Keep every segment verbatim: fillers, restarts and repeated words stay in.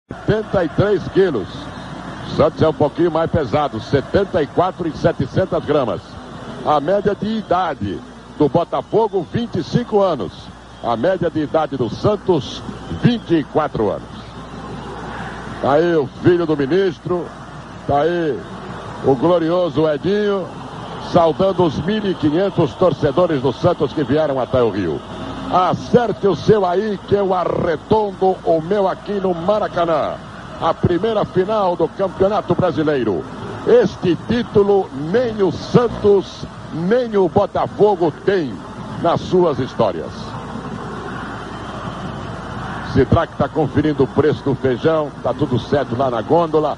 setenta e três quilos. Santos é um pouquinho mais pesado, setenta e quatro e setecentas gramas. A média de idade do Botafogo, vinte e cinco anos. A média de idade do Santos, vinte e quatro anos. Tá aí o filho do ministro, tá aí o glorioso Edinho, saudando os mil e quinhentos torcedores do Santos que vieram até o Rio. Acerte o seu aí, que eu arredondo o meu aqui no Maracanã. A primeira final do Campeonato Brasileiro. Este título nem o Santos, nem o Botafogo tem nas suas histórias. Sidraque está conferindo o preço do feijão, está tudo certo lá na gôndola.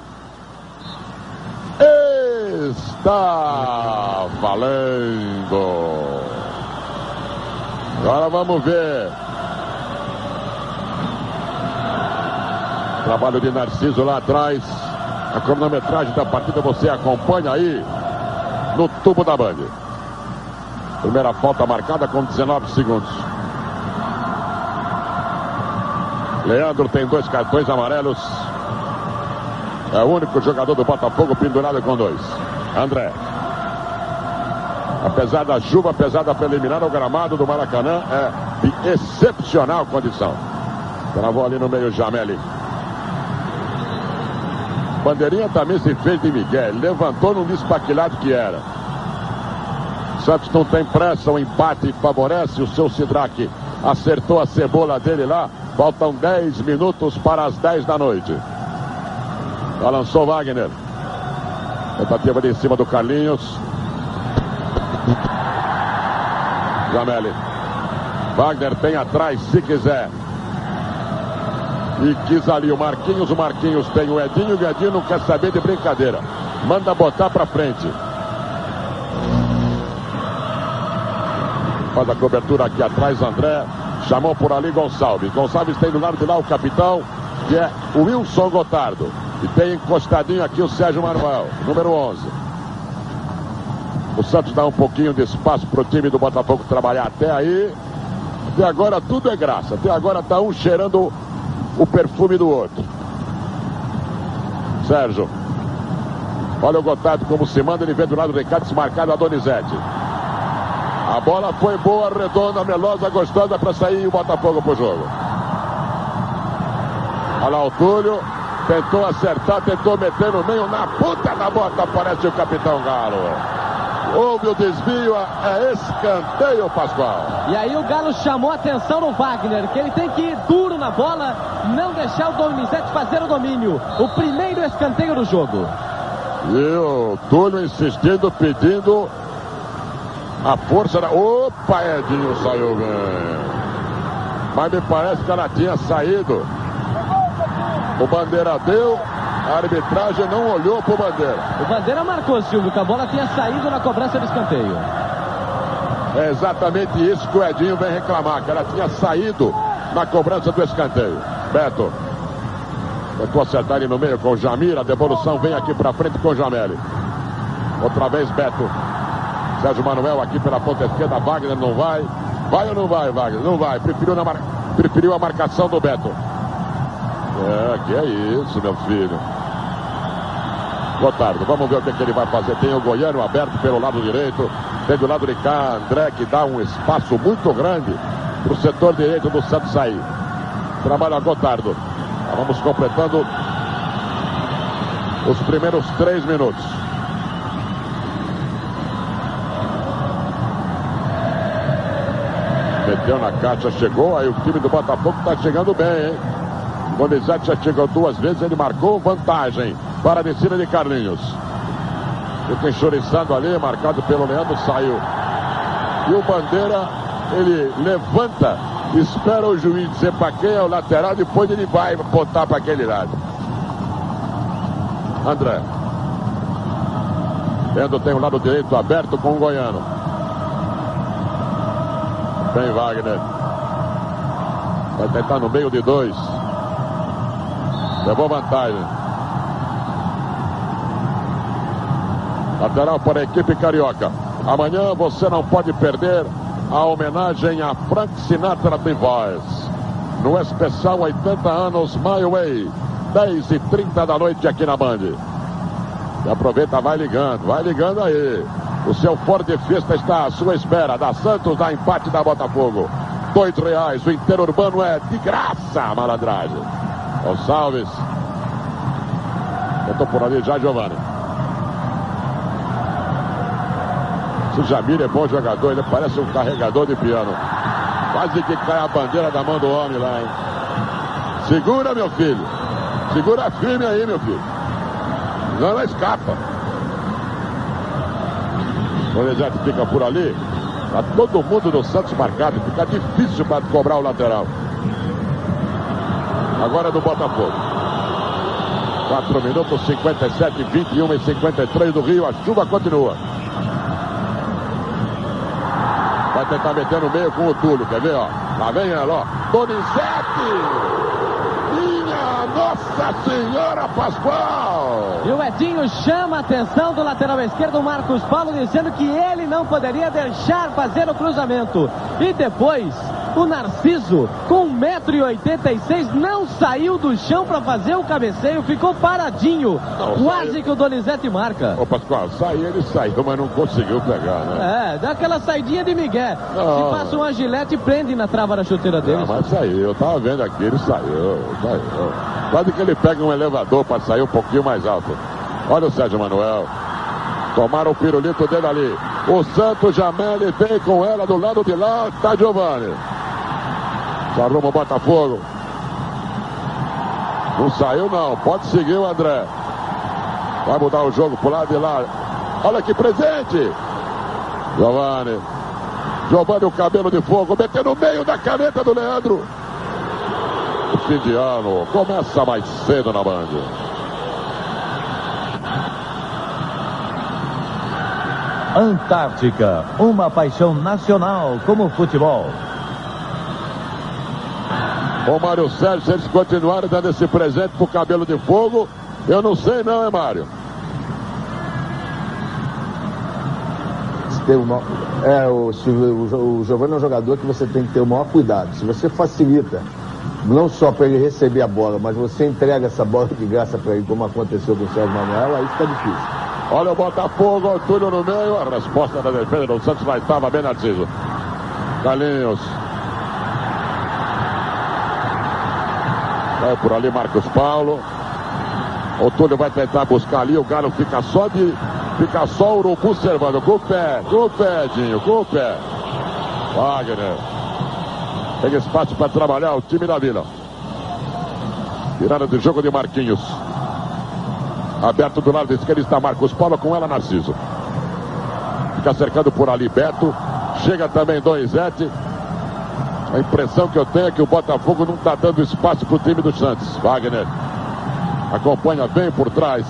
Está valendo. Agora vamos ver. Trabalho de Narciso lá atrás. A cronometragem da partida você acompanha aí no tubo da Band. Primeira falta marcada com dezenove segundos. Leandro tem dois cartões amarelos. É o único jogador do Botafogo pendurado com dois. André. Apesar da chuva, apesar da preliminar, o gramado do Maracanã é de excepcional condição. Travou ali no meio Jameli. Bandeirinha também se fez de Miguel. Levantou, não disse para que lado que era. Santos não tem pressa, o empate favorece o seu Sidraque. Acertou a cebola dele lá. Faltam dez minutos para as dez da noite. Já lançou Wagner. Tentativa de em cima do Carlinhos. Jameli. Wagner tem atrás se quiser. E quis ali o Marquinhos. O Marquinhos tem o Edinho. O Edinho não quer saber de brincadeira. Manda botar pra frente. Faz a cobertura aqui atrás, André. Chamou por ali Gonçalves. Gonçalves tem do lado de lá o capitão, que é o Wilson Gotardo. E tem encostadinho aqui o Sérgio Manuel, número onze. O Santos dá um pouquinho de espaço para o time do Botafogo trabalhar até aí. Até agora tudo é graça. Até agora tá um cheirando o perfume do outro. Sérgio. Olha o Gotardo como se manda. Ele vem do lado do Ricardo, desmarcado a Donizete. A bola foi boa, redonda, melosa, gostosa para sair o Botafogo pro jogo. Olha lá o Túlio. Tentou acertar, tentou meter no meio. Na ponta da bota aparece o capitão Galo. Houve o desvio, é escanteio, Pascoal. E aí o Galo chamou a atenção no Wagner, que ele tem que ir duro na bola, não deixar o Donizete fazer o domínio. O primeiro escanteio do jogo. E o Túlio insistindo, pedindo a força da... Opa, Edinho saiu bem. Mas me parece que ela tinha saído. O Bandeira deu, a arbitragem não olhou pro Bandeira. O Bandeira marcou, Silvio, que a bola tinha saído na cobrança do escanteio. É exatamente isso que o Edinho vem reclamar, que ela tinha saído na cobrança do escanteio. Beto. Tentou acertar ali no meio com o Jamir, a devolução vem aqui pra frente com o Jameli. Outra vez Beto. Sérgio Manuel aqui pela ponta esquerda, Wagner não vai. Vai ou não vai, Wagner? Não vai, preferiu, na mar... preferiu a marcação do Beto. É, que é isso, meu filho. Gotardo, vamos ver o que, que ele vai fazer. Tem o Goiano aberto pelo lado direito. Tem do lado de cá André, que dá um espaço muito grande para o setor direito do Santos sair. Trabalha Gotardo. Vamos completando os primeiros três minutos. Meteu na caixa, chegou. Aí o time do Botafogo está chegando bem, hein? O Donizete já chegou duas vezes, ele marcou vantagem para a descida de Carlinhos. Fica enxoriçando ali, marcado pelo Leandro, saiu. E o Bandeira, ele levanta, espera o juiz dizer para quem é o lateral, depois ele vai botar para aquele lado. André. Leandro tem o lado direito aberto com o Goiano. Vem Wagner. Vai tentar no meio de dois. Levou vantagem. Lateral para a equipe carioca. Amanhã você não pode perder a homenagem a Frank Sinatra The Voice. No especial oitenta anos My Way. dez e trinta da noite aqui na Band. E aproveita, vai ligando, vai ligando aí. O seu Ford Fiesta está à sua espera. Da Santos, da empate da Botafogo. Dois reais, o interurbano é de graça, a malandragem. Gonçalves. Eu tô por ali já, Giovanni. Esse Jamir é bom jogador, ele parece um carregador de piano. Quase que cai a bandeira da mão do homem lá, hein? Segura, meu filho. Segura firme aí, meu filho. Não, ela escapa. Quando ele já fica por ali, tá todo mundo do Santos marcado. Fica difícil para cobrar o lateral. Agora é do Botafogo. quatro minutos, cinquenta e sete, vinte e um e cinquenta e três do Rio. A chuva continua. Vai tentar meter no meio com o Túlio, quer ver, ó? Lá vem ela, ó. Donizete! Minha Nossa Senhora Pascoal! E o Edinho chama a atenção do lateral esquerdo, Marcos Paulo, dizendo que ele não poderia deixar fazer o cruzamento. E depois, o Narciso, com um metro e oitenta e seis, não saiu do chão para fazer o cabeceio, ficou paradinho. Não, quase saiu. Que o Donizete marca. Ô Pascoal, saiu, ele saiu, mas não conseguiu pegar, né? É, dá aquela saidinha de Miguel. Não. Se passa uma gilete e prende na trava da chuteira dele. Não, mas saiu, eu tava vendo aqui, ele saiu, saiu. Quase que ele pega um elevador para sair um pouquinho mais alto. Olha o Sérgio Manuel. Tomaram o pirulito dele ali. O Santos Jameli vem com ela do lado de lá, tá Giovanni. Já arruma o Botafogo. Não saiu não, pode seguir o André. Vai mudar o jogo pro lado de lá. Olha que presente. Giovanni. Giovanni, o cabelo de fogo, metendo no meio da caneta do Leandro. O fim de ano começa mais cedo na Band. Antártica, uma paixão nacional como o futebol. Ô Mário Sérgio, se eles continuarem dando esse presente pro cabelo de fogo, eu não sei não, é Mário? Tem uma, é, o, o, o Giovanni é um jogador que você tem que ter o maior cuidado. Se você facilita, não só para ele receber a bola, mas você entrega essa bola de graça para ele, como aconteceu com o Sérgio Manuel, aí fica difícil. Olha o Botafogo, o Túlio no meio, a resposta da defesa do Santos lá estava bem, Narciso. Carlinhos. Vai por ali Marcos Paulo. O Túlio vai tentar buscar ali, o Galo fica só de... Fica só o Urubu servando, com o pé, com o pé, Dinho, com o pé. Wagner. Tem espaço para trabalhar o time da Vila. Virada de jogo de Marquinhos. Aberto do lado esquerdo está Marcos Paulo, com ela Narciso. Fica cercando por ali Beto. Chega também Donizete. A impressão que eu tenho é que o Botafogo não está dando espaço para o time do Santos. Wagner acompanha bem por trás.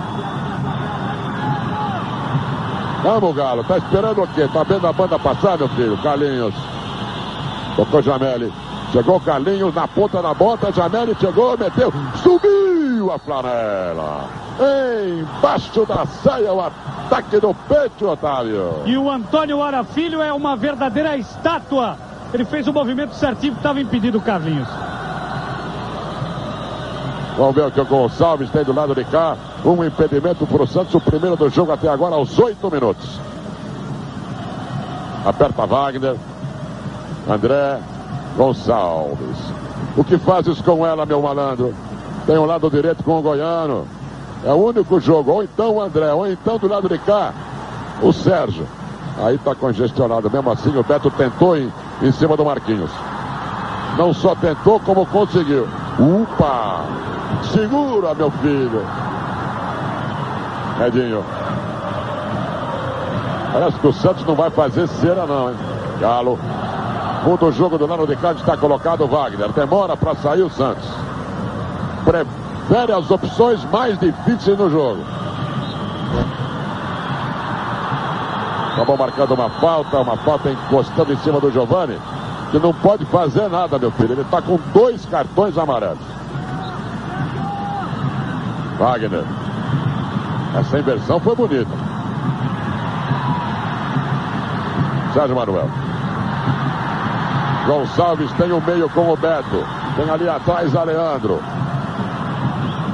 Vamos, Galo. Tá esperando o quê? Tá vendo a banda passar, meu filho? Carlinhos. Tocou Jameli. Chegou Carlinhos na ponta da bota. Jameli chegou, meteu. Subiu a flanela. Embaixo da saia o ataque do peito, Otávio. E o Antônio Ara Filho é uma verdadeira estátua. Ele fez o movimento certinho que estava impedido, o Carlinhos. Vamos ver o que o Gonçalves tem do lado de cá. Um impedimento para o Santos, o primeiro do jogo até agora, aos oito minutos. Aperta Wagner. André Gonçalves. O que fazes com ela, meu malandro? Tem um lado direito com o Goiano. É o único jogo. Ou então o André, ou então do lado de cá, o Sérgio. Aí está congestionado. Mesmo assim, o Beto tentou em, em cima do Marquinhos. Não só tentou, como conseguiu. Upa! Segura, meu filho. Edinho. Parece que o Santos não vai fazer cera não, hein? Galo. Muda o jogo do lado de cá, está colocado o Wagner. Demora para sair o Santos. Prefere as opções mais difíceis no jogo. Acabou marcando uma falta, uma falta encostando em cima do Giovanni, que não pode fazer nada, meu filho. Ele está com dois cartões amarelos. Wagner. Essa inversão foi bonita. Sérgio Manuel. Gonçalves tem o meio com o Beto. Tem ali atrás a Leandro.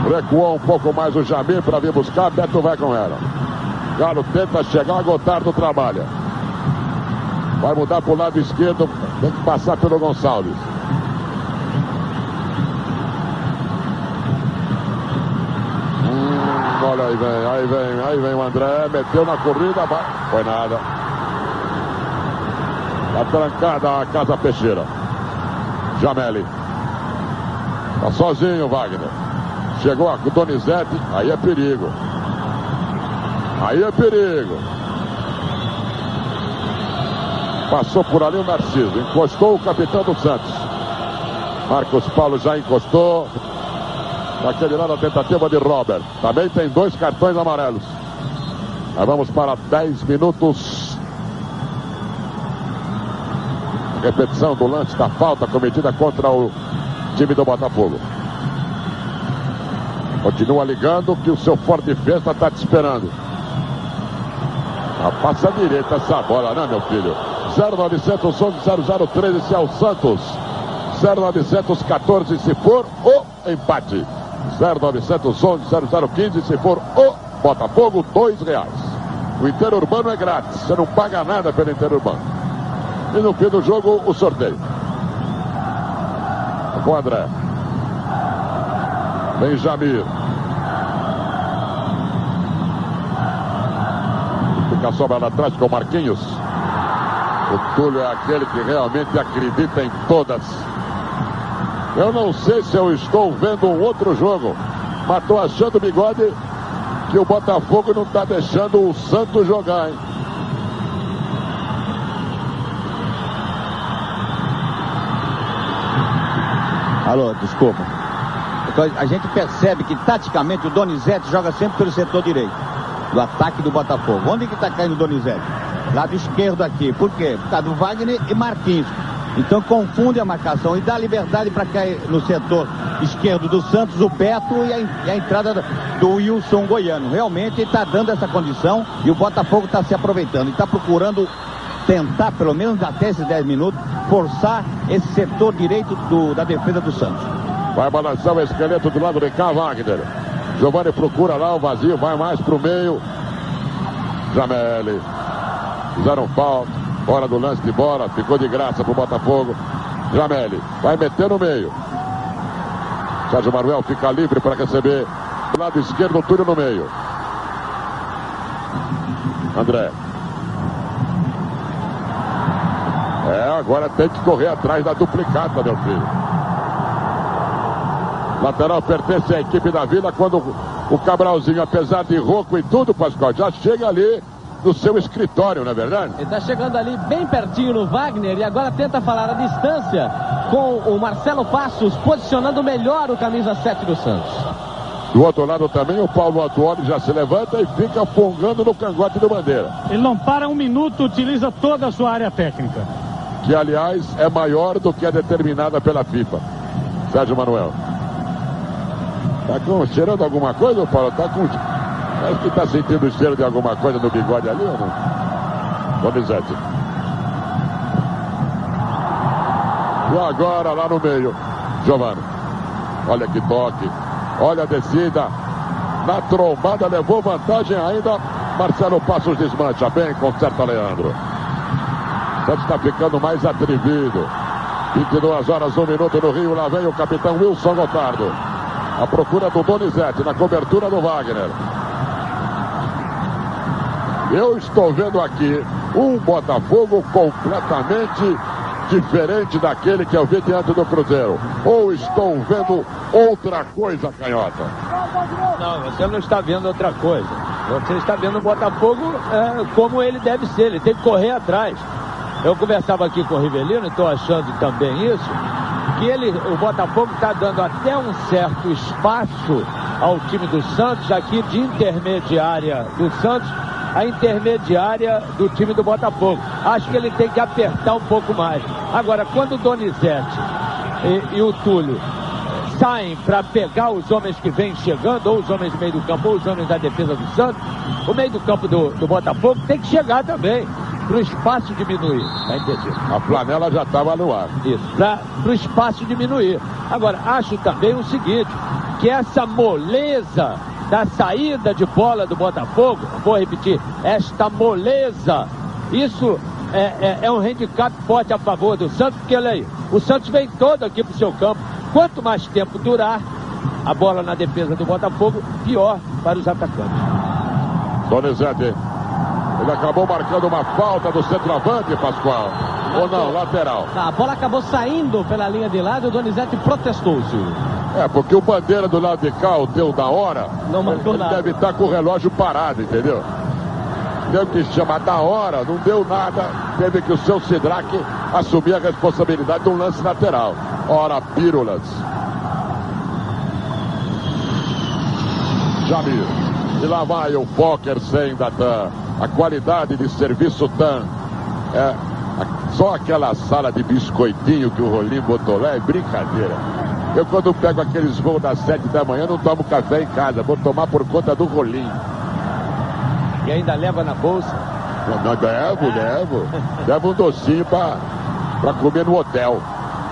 Recuou um pouco mais o Jamir para vir buscar. Beto vai com ela. Galo tenta chegar, Gotardo trabalha. Vai mudar para o lado esquerdo. Tem que passar pelo Gonçalves. Hum, olha aí vem, aí vem, aí vem o André. Meteu na corrida. Vai. Foi nada. Tá trancada a Casa Peixeira. Jameli. Tá sozinho o Wagner. Chegou a Donizete. Aí é perigo. Aí é perigo. Passou por ali o Narciso. Encostou o capitão do Santos. Marcos Paulo já encostou. Naquele lado a tentativa de Robert. Também tem dois cartões amarelos. Nós vamos para dez minutos. Repetição do lance da falta cometida contra o time do Botafogo. Continua ligando que o seu Forte Fiesta está te esperando. Ah, passa direita essa bola, né, meu filho? zero novecentos onze zero zero treze se é o Santos. zero novecentos quatorze se for o empate. zero novecentos onze zero zero quinze se for o Botafogo, dois reais. O interurbano é grátis, você não paga nada pelo interurbano. E no fim do jogo, o sorteio. Com o André. Vem Jamir. Fica sobrando atrás com o Marquinhos. O Túlio é aquele que realmente acredita em todas. Eu não sei se eu estou vendo um outro jogo, mas estou achando, Bigode, que o Botafogo não está deixando o Santos jogar, hein? Alô, desculpa. A gente percebe que taticamente o Donizete joga sempre pelo setor direito do ataque do Botafogo. Onde que está caindo o Donizete? Lado esquerdo aqui. Por quê? Por causa do Wagner e Marquinhos. Então confunde a marcação e dá liberdade para cair no setor esquerdo do Santos, o Beto e a, e a entrada do Wilson Goiano. Realmente está dando essa condição e o Botafogo está se aproveitando. E está procurando tentar, pelo menos até esses dez minutos, forçar esse setor direito do, da defesa do Santos. Vai balançar o esqueleto do lado de cá, Wagner. Giovani procura lá o vazio, vai mais pro meio. Jameli. Fizeram falta. Hora do lance de bola. Ficou de graça pro Botafogo. Jameli. Vai meter no meio. Sérgio Manuel fica livre para receber. Do lado esquerdo, o Túlio no meio. André. É, agora tem que correr atrás da duplicata, meu filho. Lateral pertence à equipe da Vila quando o Cabralzinho, apesar de rouco e tudo, Pascoal, já chega ali no seu escritório, não é verdade? Ele está chegando ali bem pertinho no Wagner e agora tenta falar a distância com o Marcelo Passos, posicionando melhor o camisa sete do Santos. Do outro lado também o Paulo Atuoli já se levanta e fica fungando no cangote do Bandeira. Ele não para um minuto, utiliza toda a sua área técnica. Que, aliás, é maior do que a determinada pela FIFA. Sérgio Manuel. Tá com, cheirando alguma coisa, Paulo? Tá com... Parece que tá sentindo o cheiro de alguma coisa no bigode ali, ou não? Donizete. E agora, lá no meio, Giovani. Olha que toque. Olha a descida. Na trombada, levou vantagem ainda. Marcelo Passos desmancha bem, conserta Leandro. Santos está ficando mais atrevido. vinte e duas horas, um minuto no Rio. Lá vem o capitão Wilson Gotardo. A procura do Donizete na cobertura do Wagner. Eu estou vendo aqui um Botafogo completamente diferente daquele que eu vi diante do Cruzeiro. Ou estou vendo outra coisa, Canhota? Não, você não está vendo outra coisa. Você está vendo o Botafogo é, como ele deve ser. Ele tem que correr atrás. Eu conversava aqui com o Rivelino, estou achando também isso, que ele, o Botafogo está dando até um certo espaço ao time do Santos, aqui de intermediária do Santos, a intermediária do time do Botafogo. Acho que ele tem que apertar um pouco mais. Agora, quando o Donizete e, e o Túlio saem para pegar os homens que vêm chegando, ou os homens do meio do campo, ou os homens da defesa do Santos, o meio do campo do, do Botafogo tem que chegar também. para o espaço diminuir. Tá entendido? A flanela já estava no ar. Isso, para o espaço diminuir. Agora, acho também o seguinte, que essa moleza da saída de bola do Botafogo, vou repetir, esta moleza, isso é, é, é um handicap forte a favor do Santos, porque olha aí, o Santos vem todo aqui pro seu campo. Quanto mais tempo durar a bola na defesa do Botafogo, pior para os atacantes. Donizete, ele acabou marcando uma falta do centroavante, Pascoal. Ou não, lateral. A bola acabou saindo pela linha de lado e o Donizete protestou, Silvio. É, porque o bandeira do lado de cá, o teu da hora, não marcou ele nada. Deve estar com o relógio parado, entendeu? Deu que chamar da hora, não deu nada. Teve que o seu Sidraque assumir a responsabilidade de um lance lateral. Ora, pílulas. Jamir. E lá vai o Fokker sem da TAM. A qualidade de serviço TAM. É, a, só aquela sala de biscoitinho que o Rolim botou lá é brincadeira. Eu, quando pego aqueles voos das sete da manhã, não tomo café em casa. Vou tomar por conta do Rolim. E ainda leva na bolsa? Não, não levo, levo. Levo um docinho pra, pra comer no hotel.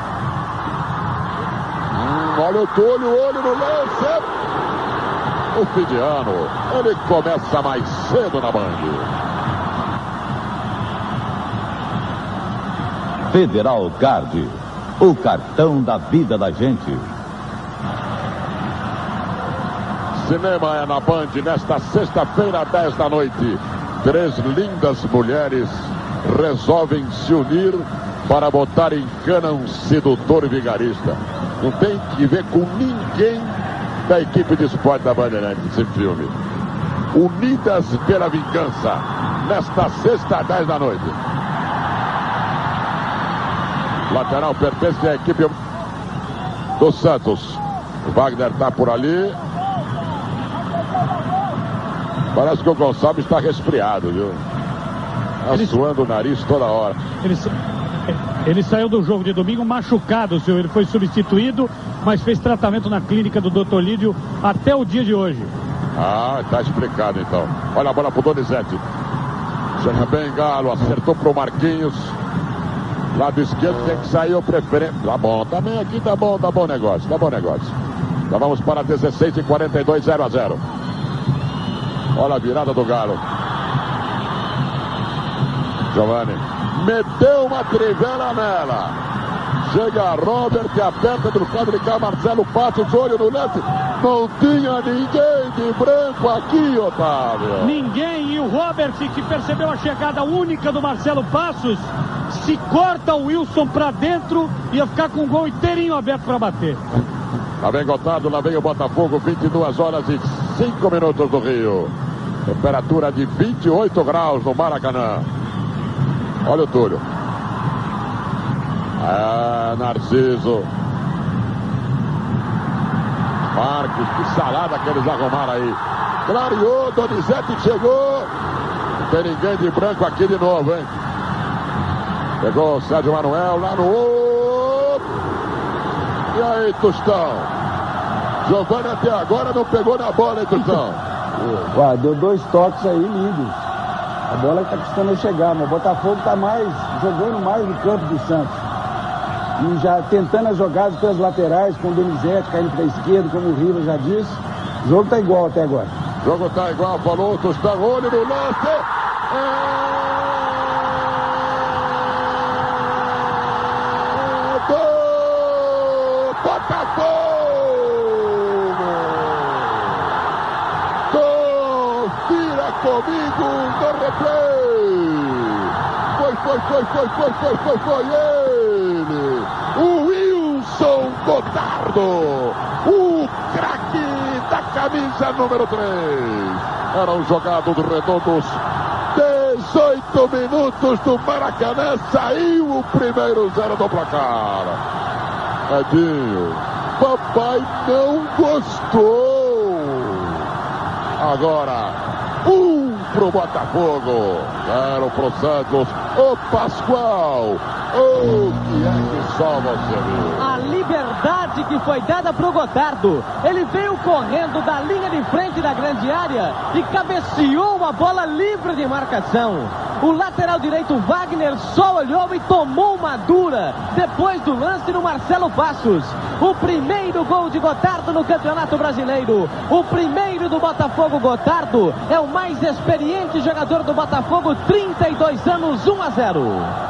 Hum, olha o Túlio, olho no lance. O fim de ano, ele começa mais cedo na Band. Federal Card, o cartão da vida da gente. Cinema é na Band nesta sexta-feira, dez da noite. Três lindas mulheres resolvem se unir para botar em cana um sedutor vigarista. Não tem que ver com ninguém da equipe de esporte da Bandeirantes esse filme. Unidas pela Vingança, nesta sexta, dez da noite. Lateral pertence à equipe do Santos. O Wagner está por ali. Parece que o Gonçalves está resfriado, viu? Está ele... suando o nariz toda hora. Ele, ele saiu do jogo de domingo machucado, senhor. Ele foi substituído, mas fez tratamento na clínica do doutor Lídio até o dia de hoje. Ah, está explicado então. Olha a bola pro Donizete. Chega bem, Galo. Acertou pro Marquinhos. Lado esquerdo tem que sair o preferente. Tá bom, também aqui tá bom, tá bom negócio, tá bom negócio. Já vamos para dezesseis e quarenta e dois, zero a zero. Olha a virada do Galo. Giovani meteu uma trivela nela. Chega Robert e aperta do lado de cá. Marcelo Passos, olho no lance. Não tinha ninguém de branco aqui, Otávio. Ninguém. E o Robert, que percebeu a chegada única do Marcelo Passos, se corta o Wilson pra dentro, ia ficar com o gol inteirinho aberto pra bater. Lá vem Gotardo, lá vem o Botafogo. Vinte e duas horas e cinco minutos do Rio. Temperatura de vinte e oito graus no Maracanã. Olha o Túlio. Ah, Narciso. Marcos, que salada que eles arrumaram aí. Clareou, Donizete chegou. Não tem ninguém de branco aqui de novo, hein? Pegou o Sérgio Manuel lá no outro. E aí, Tostão? Giovani até agora não pegou na bola, hein, Tostão? Ué, deu dois toques aí lindos. A bola está custando chegar, mas o Botafogo está mais, jogando mais no campo do Santos. E já tentando as jogadas pelas laterais, com o Donizete caindo para a esquerda, como o Riva já disse. O jogo está igual até agora. O jogo está igual, falou o Tostão, olho no lance. É... Botafogo! Confira comigo no replay! Foi, foi, foi, foi, foi, foi, foi, foi ele! O Wilson Gotardo! O craque da camisa número três! Era um jogado do Redondos. dezoito minutos do Maracanã, saiu o primeiro zero do placar. Edinho, papai não gostou. Agora, um pro Botafogo, zero pro Santos. Ô Pascoal, o que é que só você viu? Ali liberdade que foi dada para o Gotardo. Ele veio correndo da linha de frente da grande área e cabeceou uma bola livre de marcação. O lateral direito Wagner só olhou e tomou uma dura depois do lance do Marcelo Passos. O primeiro gol de Gotardo no Campeonato Brasileiro. O primeiro do Botafogo. Gotardo é o mais experiente jogador do Botafogo, trinta e dois anos, um a zero.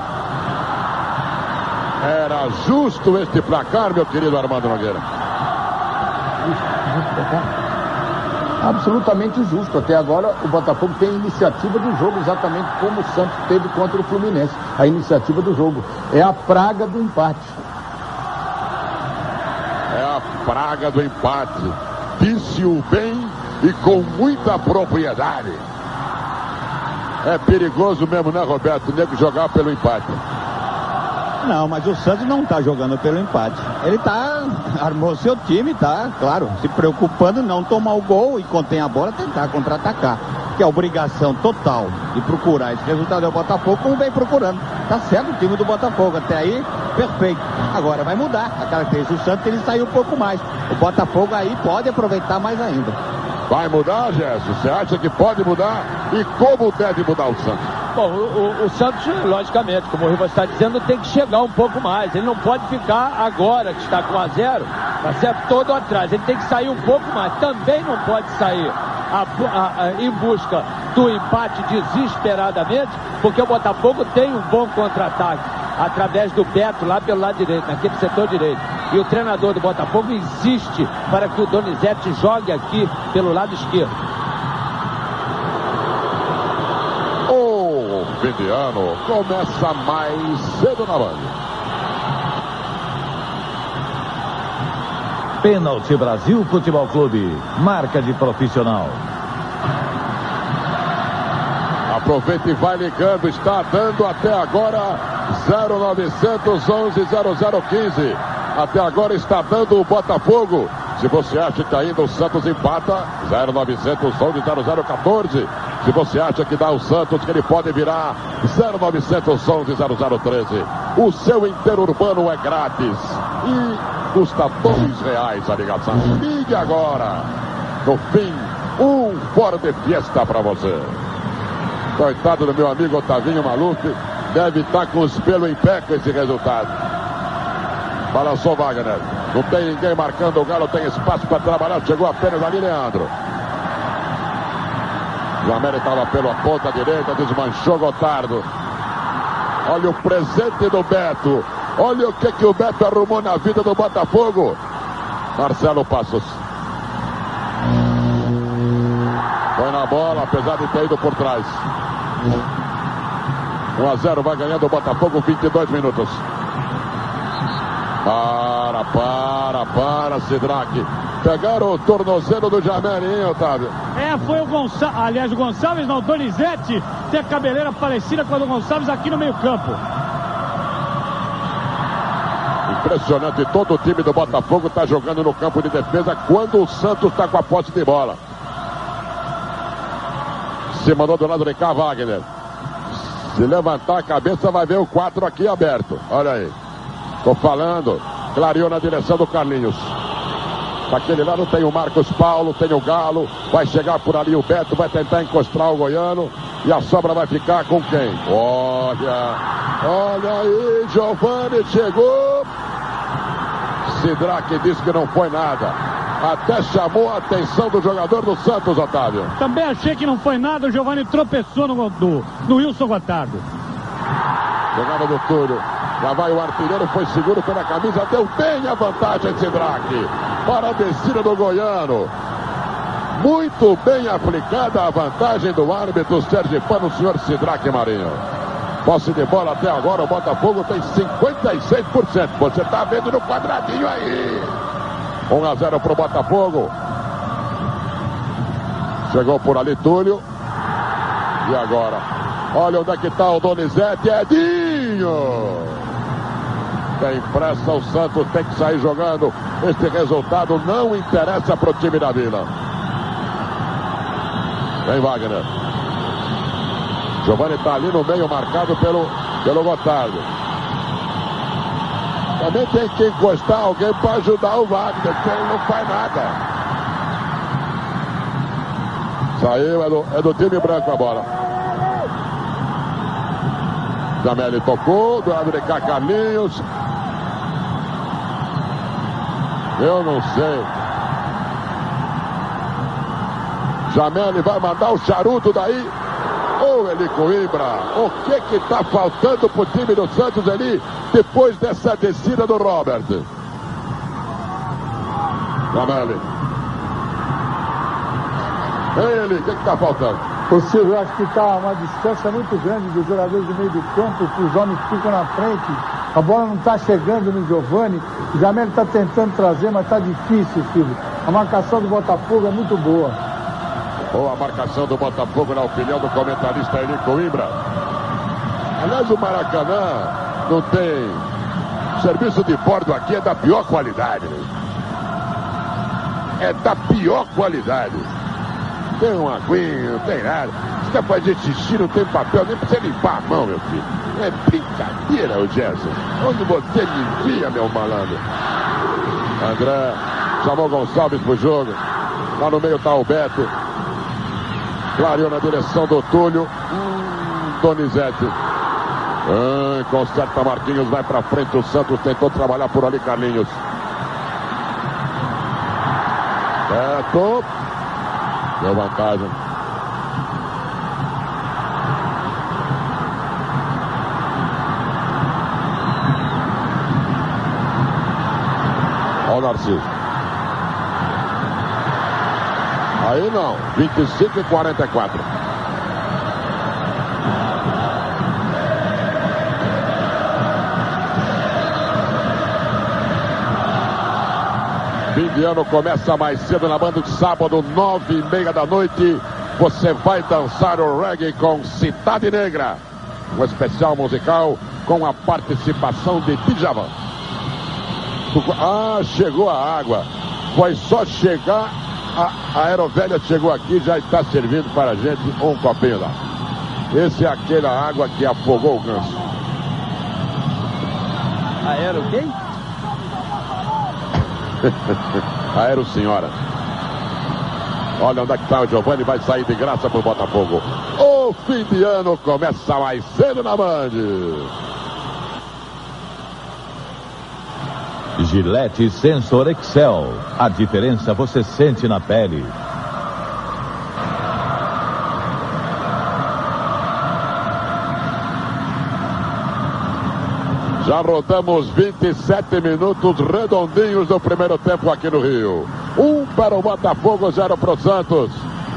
Era justo este placar, meu querido Armando Nogueira. Justo placar. Absolutamente justo. Até agora o Botafogo tem a iniciativa do jogo, exatamente como o Santos teve contra o Fluminense. A iniciativa do jogo é a praga do empate. É a praga do empate. Disse-o bem e com muita propriedade. É perigoso mesmo, né, Roberto? Nego jogar pelo empate. Não, mas o Santos não está jogando pelo empate. Ele está, armou seu time, tá, claro, se preocupando em não tomar o gol e contém a bola, tentar contra-atacar. Que é a obrigação total de procurar esse resultado é o Botafogo, como vem procurando. Tá certo o time do Botafogo, até aí, perfeito. Agora vai mudar a característica do Santos, ele saiu um pouco mais. O Botafogo aí pode aproveitar mais ainda. Vai mudar, Gerson? Você acha que pode mudar? E como deve mudar o Santos? Bom, o, o, o Santos, logicamente, como o Riva está dizendo, tem que chegar um pouco mais. Ele não pode ficar agora, que está com um a zero, tá certo, todo atrás. Ele tem que sair um pouco mais. Também não pode sair a, a, a, em busca do empate desesperadamente, porque o Botafogo tem um bom contra-ataque através do Beto lá pelo lado direito, naquele setor direito. E o treinador do Botafogo insiste para que o Donizete jogue aqui pelo lado esquerdo. O Vidiano começa mais cedo na banda. Pênalti Brasil Futebol Clube. Marca de profissional. Aproveita e vai ligando. Está dando até agora zero novecentos onze zero zero quinze. Até agora está dando o Botafogo. Se você acha que ainda o Santos empata, zero novecentos onze zero zero quatorze. Se você acha que dá o Santos, que ele pode virar, zero novecentos onze zero zero treze. O seu interurbano é grátis e custa dois reais a ligação. Ligue agora. No fim, um Ford Fiesta para você. Coitado do meu amigo Otavinho Maluf, deve estar com os pelos em pé com esse resultado. Balançou Wagner. Não tem ninguém marcando o Galo, tem espaço para trabalhar. Chegou apenas ali Leandro. O América estava pela ponta direita, desmanchou Gotardo. Olha o presente do Beto. Olha o que, que o Beto arrumou na vida do Botafogo. Marcelo Passos. Foi na bola, apesar de ter ido por trás. um a zero vai ganhando o Botafogo, vinte e dois minutos. Para, para, para, Sidraque. Pegaram o tornozelo do Jamel, hein, Otávio? É, foi o Gonçalves, aliás, o Gonçalves não, o Donizete tem a cabeleira parecida com a do Gonçalves aqui no meio campo. Impressionante, todo o time do Botafogo está jogando no campo de defesa quando o Santos está com a posse de bola. Se mandou do lado de cá, Wagner. Se levantar a cabeça vai ver o quatro aqui aberto, olha aí. Tô falando, clareou na direção do Carlinhos. Daquele lado tem o Marcos Paulo, tem o Galo. Vai chegar por ali o Beto, vai tentar encostar o Goiano. E a sobra vai ficar com quem? Olha, olha aí, Giovani chegou. Sidraque disse que não foi nada. Até chamou a atenção do jogador do Santos, Otávio. Também achei que não foi nada, o Giovani tropeçou no, do, no Wilson Gotardo. Jogada do Túlio. Já vai o artilheiro, foi seguro pela camisa, deu bem a vantagem, Sidraque. Para a descida do Goiano. Muito bem aplicada a vantagem do árbitro sergipano, o senhor Sidraque Marinho. Posse de bola até agora, o Botafogo tem cinquenta e seis por cento. Você está vendo no quadradinho aí. um a zero para o Botafogo. Chegou por ali Túlio. E agora? Olha onde é que está o Donizete. Edinho. Tem pressa, o Santos tem que sair jogando. Este resultado não interessa para o time da Vila. Vem Wagner. Giovani está ali no meio, marcado pelo, pelo Gotardo. Também tem que encostar alguém para ajudar o Wagner, porque ele não faz nada. Saiu, é do, é do time branco a bola. Jameli tocou, do lado de cá Carlinhos. Eu não sei. Jameli vai mandar o charuto daí. Ô, oh, Eli Coimbra, o que que tá faltando pro time do Santos ali, depois dessa descida do Robert? Jameli. Ele, o que que tá faltando? Ô Silvio, eu acho que está uma distância muito grande dos jogadores do meio do campo, que os homens ficam na frente. A bola não está chegando no Giovani. O Jameli está tentando trazer, mas está difícil, Silvio. A marcação do Botafogo é muito boa. Boa marcação do Botafogo, na opinião do comentarista Eli Coimbra. Aliás, o Maracanã não tem... Serviço de bordo aqui é da pior qualidade. É da pior qualidade. Tem um aguinho, não tem nada. Se quer fazer xixi, não tem papel, nem precisa limpar a mão, meu filho. É brincadeira, o Gerson. Onde você me enfia, meu malandro? André chamou Gonçalves pro jogo. Lá no meio tá o Beto. Clareou na direção do Túlio. Hum, Donizete. Hum, conserta Marquinhos, vai pra frente. O Santos tentou trabalhar por ali, Carlinhos. Beto. Deu vantagem. Olha o Narciso. Aí não. vinte e cinco e quarenta e quatro. Fim de ano começa mais cedo na banda de sábado, nove e meia da noite. Você vai dançar o reggae com Cidade Negra. Um especial musical com a participação de Djavan. Ah, chegou a água. Foi só chegar, a, a Aerovélia chegou aqui, já está servindo para a gente um copinho lá. Esse é aquela água que afogou o ganso. Aero quem? Aero senhora. Olha onde é que está o Giovani, vai sair de graça pro Botafogo. O fim de ano começa mais cedo na Band. Gillette Sensor Excel. A diferença você sente na pele. Já rodamos vinte e sete minutos redondinhos do primeiro tempo aqui no Rio. Um para o Botafogo, zero para o Santos.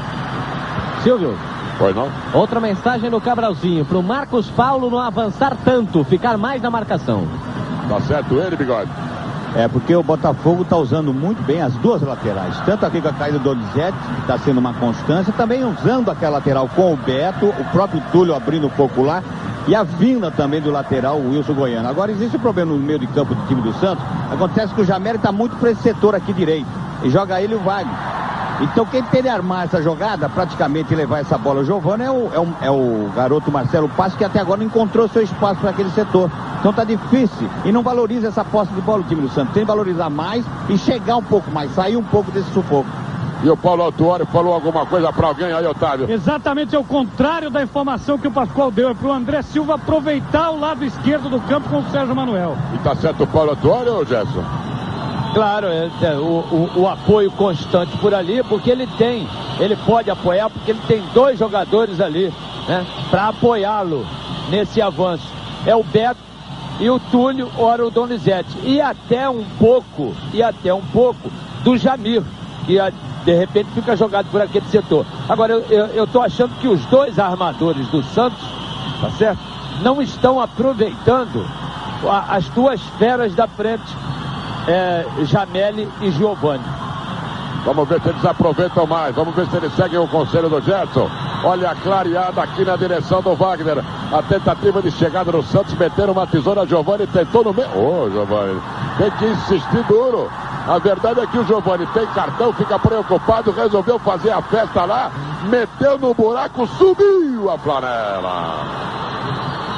Silvio. Foi não? Outra mensagem no Cabralzinho, pro Marcos Paulo não avançar tanto, ficar mais na marcação. Tá certo ele, Bigode? É, porque o Botafogo está usando muito bem as duas laterais. Tanto aqui com a caída do Donizete, que está sendo uma constância, também usando aquela lateral com o Beto, o próprio Túlio abrindo um pouco lá, e a vinda também do lateral, o Wilson Goiano. Agora existe um problema no meio de campo do time do Santos. Acontece que o Jameli está muito para esse setor aqui direito. E joga ele o Wagner. Então quem tem de armar essa jogada, praticamente levar essa bola ao Giovani, é o, é, o, é o garoto Marcelo Passo, que até agora não encontrou seu espaço para aquele setor. Então tá difícil. E não valoriza essa posse de bola o time do Santos. Tem que valorizar mais e chegar um pouco mais, sair um pouco desse sufoco. E o Paulo Autuori falou alguma coisa para alguém aí, Otávio? Exatamente, é o contrário da informação que o Pascoal deu. É para o André Silva aproveitar o lado esquerdo do campo com o Sérgio Manuel. E tá certo o Paulo Autuori, ou Gerson? Claro, é, é, o, o, o apoio constante por ali, porque ele tem, ele pode apoiar, porque ele tem dois jogadores ali, né, para apoiá-lo nesse avanço. É o Beto e o Túlio, ora o Donizete. E até um pouco, e até um pouco do Jamir, que a, de repente fica jogado por aquele setor. Agora, eu, eu, eu tô achando que os dois armadores do Santos, tá certo, não estão aproveitando a, as duas feras da frente. É, Jameli e Giovani. Vamos ver se eles aproveitam mais. Vamos ver se eles seguem o conselho do Gerson. Olha a clareada aqui na direção do Wagner. A tentativa de chegada do Santos, meteram uma tesoura. Giovani tentou no meio. Ô, oh, Giovani, tem que insistir duro. A verdade é que o Giovani tem cartão, fica preocupado, resolveu fazer a festa lá, meteu no buraco, subiu a flanela.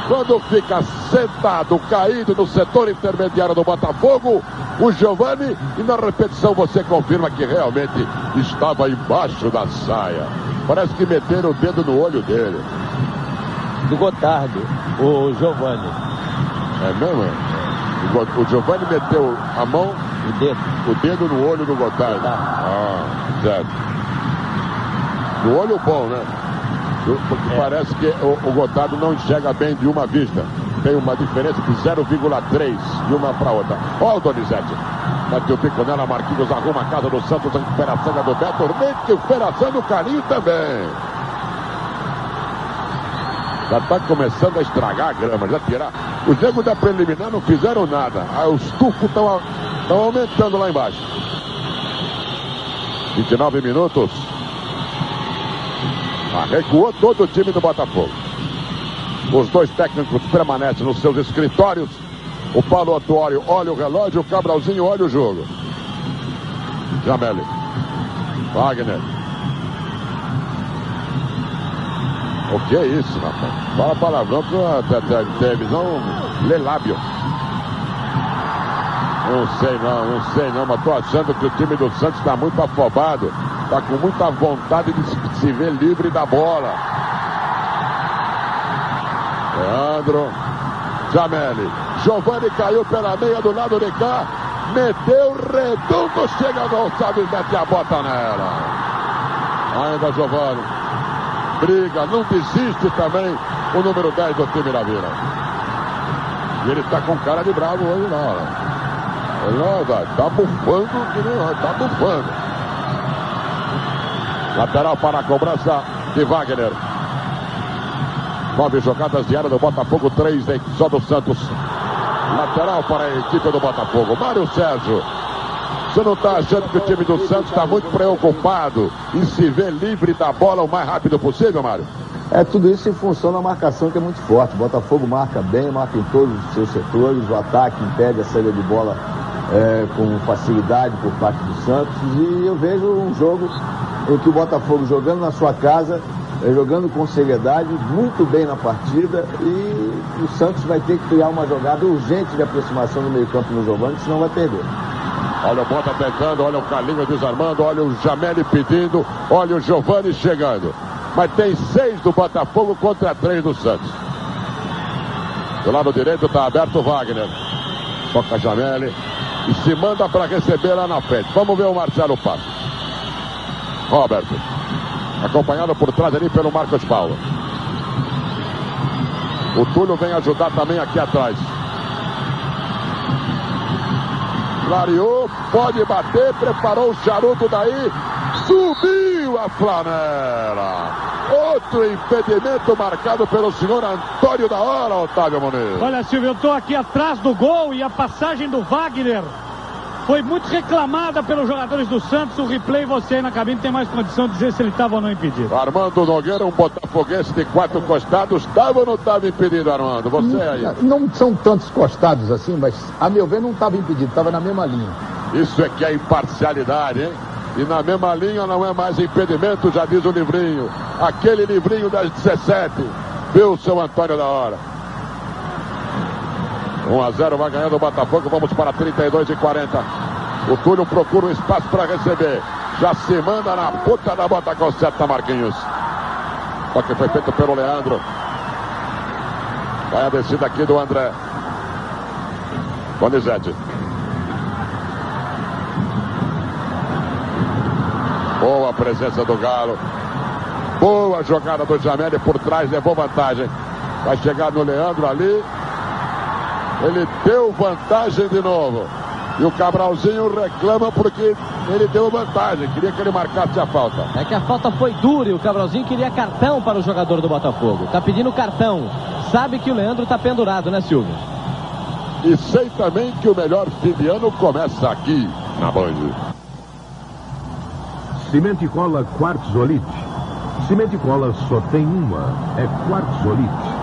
Quando fica sentado, caído no setor intermediário do Botafogo, o Giovani, e na repetição você confirma que realmente estava embaixo da saia. Parece que meteram o dedo no olho dele. Do Gotardo, o Giovani. É mesmo? O, o Giovani meteu a mão, o dedo, o dedo no olho do Gotardo. Ah, certo. No olho bom, né? Porque é. Parece que o, o Gotardo não enxerga bem de uma vista. Tem uma diferença de zero vírgula três de uma para outra. Olha o Donizete. Mete o bico nela, Marquinhos arruma a casa do Santos, a recuperação é do Beto, recuperação do Carinho também. Já está começando a estragar a grama, já tirar. Os negros da preliminar não fizeram nada. Ah, os tufos estão aumentando lá embaixo. vinte e nove minutos. Ah, recuou todo o time do Botafogo. Os dois técnicos permanecem nos seus escritórios. O Paulo Atuário olha o relógio, o Cabralzinho olha o jogo. Jameli. Wagner. O que é isso, rapaz? Fala palavrão que a televisão lê lábio. Não sei não, não sei não, mas tô achando que o time do Santos está muito afobado. Está com muita vontade de se, se ver livre da bola. Leandro. Jameli. Giovani caiu pela meia do lado de cá. Meteu redondo, chega Gonçalves e mete a bota nela. Ainda Giovani. Briga, não desiste também o número dez do time da Vila. E ele tá com cara de bravo hoje, não. Ele não, tá bufando, tá bufando. Lateral para a cobrança de Wagner. Nove jogadas diárias do Botafogo, três só do Santos. Lateral para a equipe do Botafogo. Mário Sérgio. Você não está achando que o time do Santos está muito preocupado em se ver livre da bola o mais rápido possível, Mário? É tudo isso em função da marcação, que é muito forte. O Botafogo marca bem, marca em todos os seus setores. O ataque impede a saída de bola é, com facilidade por parte do Santos. E eu vejo um jogo em que o Botafogo jogando na sua casa, é, jogando com seriedade, muito bem na partida. E o Santos vai ter que criar uma jogada urgente de aproximação no meio campo no Giovani, senão vai perder. Olha o Bota pegando, olha o Carlinhos desarmando, olha o Jameli pedindo, olha o Giovani chegando. Mas tem seis do Botafogo contra três do Santos. Do lado direito está aberto o Wagner. Toca Jameli e se manda para receber lá na frente. Vamos ver o Marcelo Passos. Roberto. Acompanhado por trás ali pelo Marcos Paulo. O Túlio vem ajudar também aqui atrás. Clareou, pode bater, preparou o charuto daí, subiu a flanela. Outro impedimento marcado pelo senhor Antônio da Hora, Otávio Muniz. Olha, Silvio, eu estou aqui atrás do gol e a passagem do Wagner foi muito reclamada pelos jogadores do Santos. O replay, você aí na cabine tem mais condição de dizer se ele estava ou não impedido. Armando Nogueira, um botafoguense de quatro costados, estava ou não estava impedido, Armando? Você aí. Não, não são tantos costados assim, mas a meu ver não estava impedido, estava na mesma linha. Isso é que é imparcialidade, hein? E na mesma linha não é mais impedimento, já diz o livrinho. Aquele livrinho das dezessete. Viu o seu Antônio da Hora. um a zero vai ganhando o Botafogo. Vamos para trinta e dois e quarenta. O Túlio procura um espaço para receber. Já se manda na puta da bota com seta, Marquinhos. Só que foi feito pelo Leandro. Vai a descida aqui do André. Donizete. Boa presença do Galo. Boa jogada do Jameli por trás, levou vantagem. Vai chegar no Leandro ali. Ele deu vantagem de novo. E o Cabralzinho reclama porque ele deu vantagem. Queria que ele marcasse a falta. É que a falta foi dura e o Cabralzinho queria cartão para o jogador do Botafogo. Tá pedindo cartão. Sabe que o Leandro tá pendurado, né, Silvio? E sei também que o melhor fim de ano começa aqui, na Band. Cimento e Cola Quartzolite. Cimento e Cola só tem uma. É Quartzolite.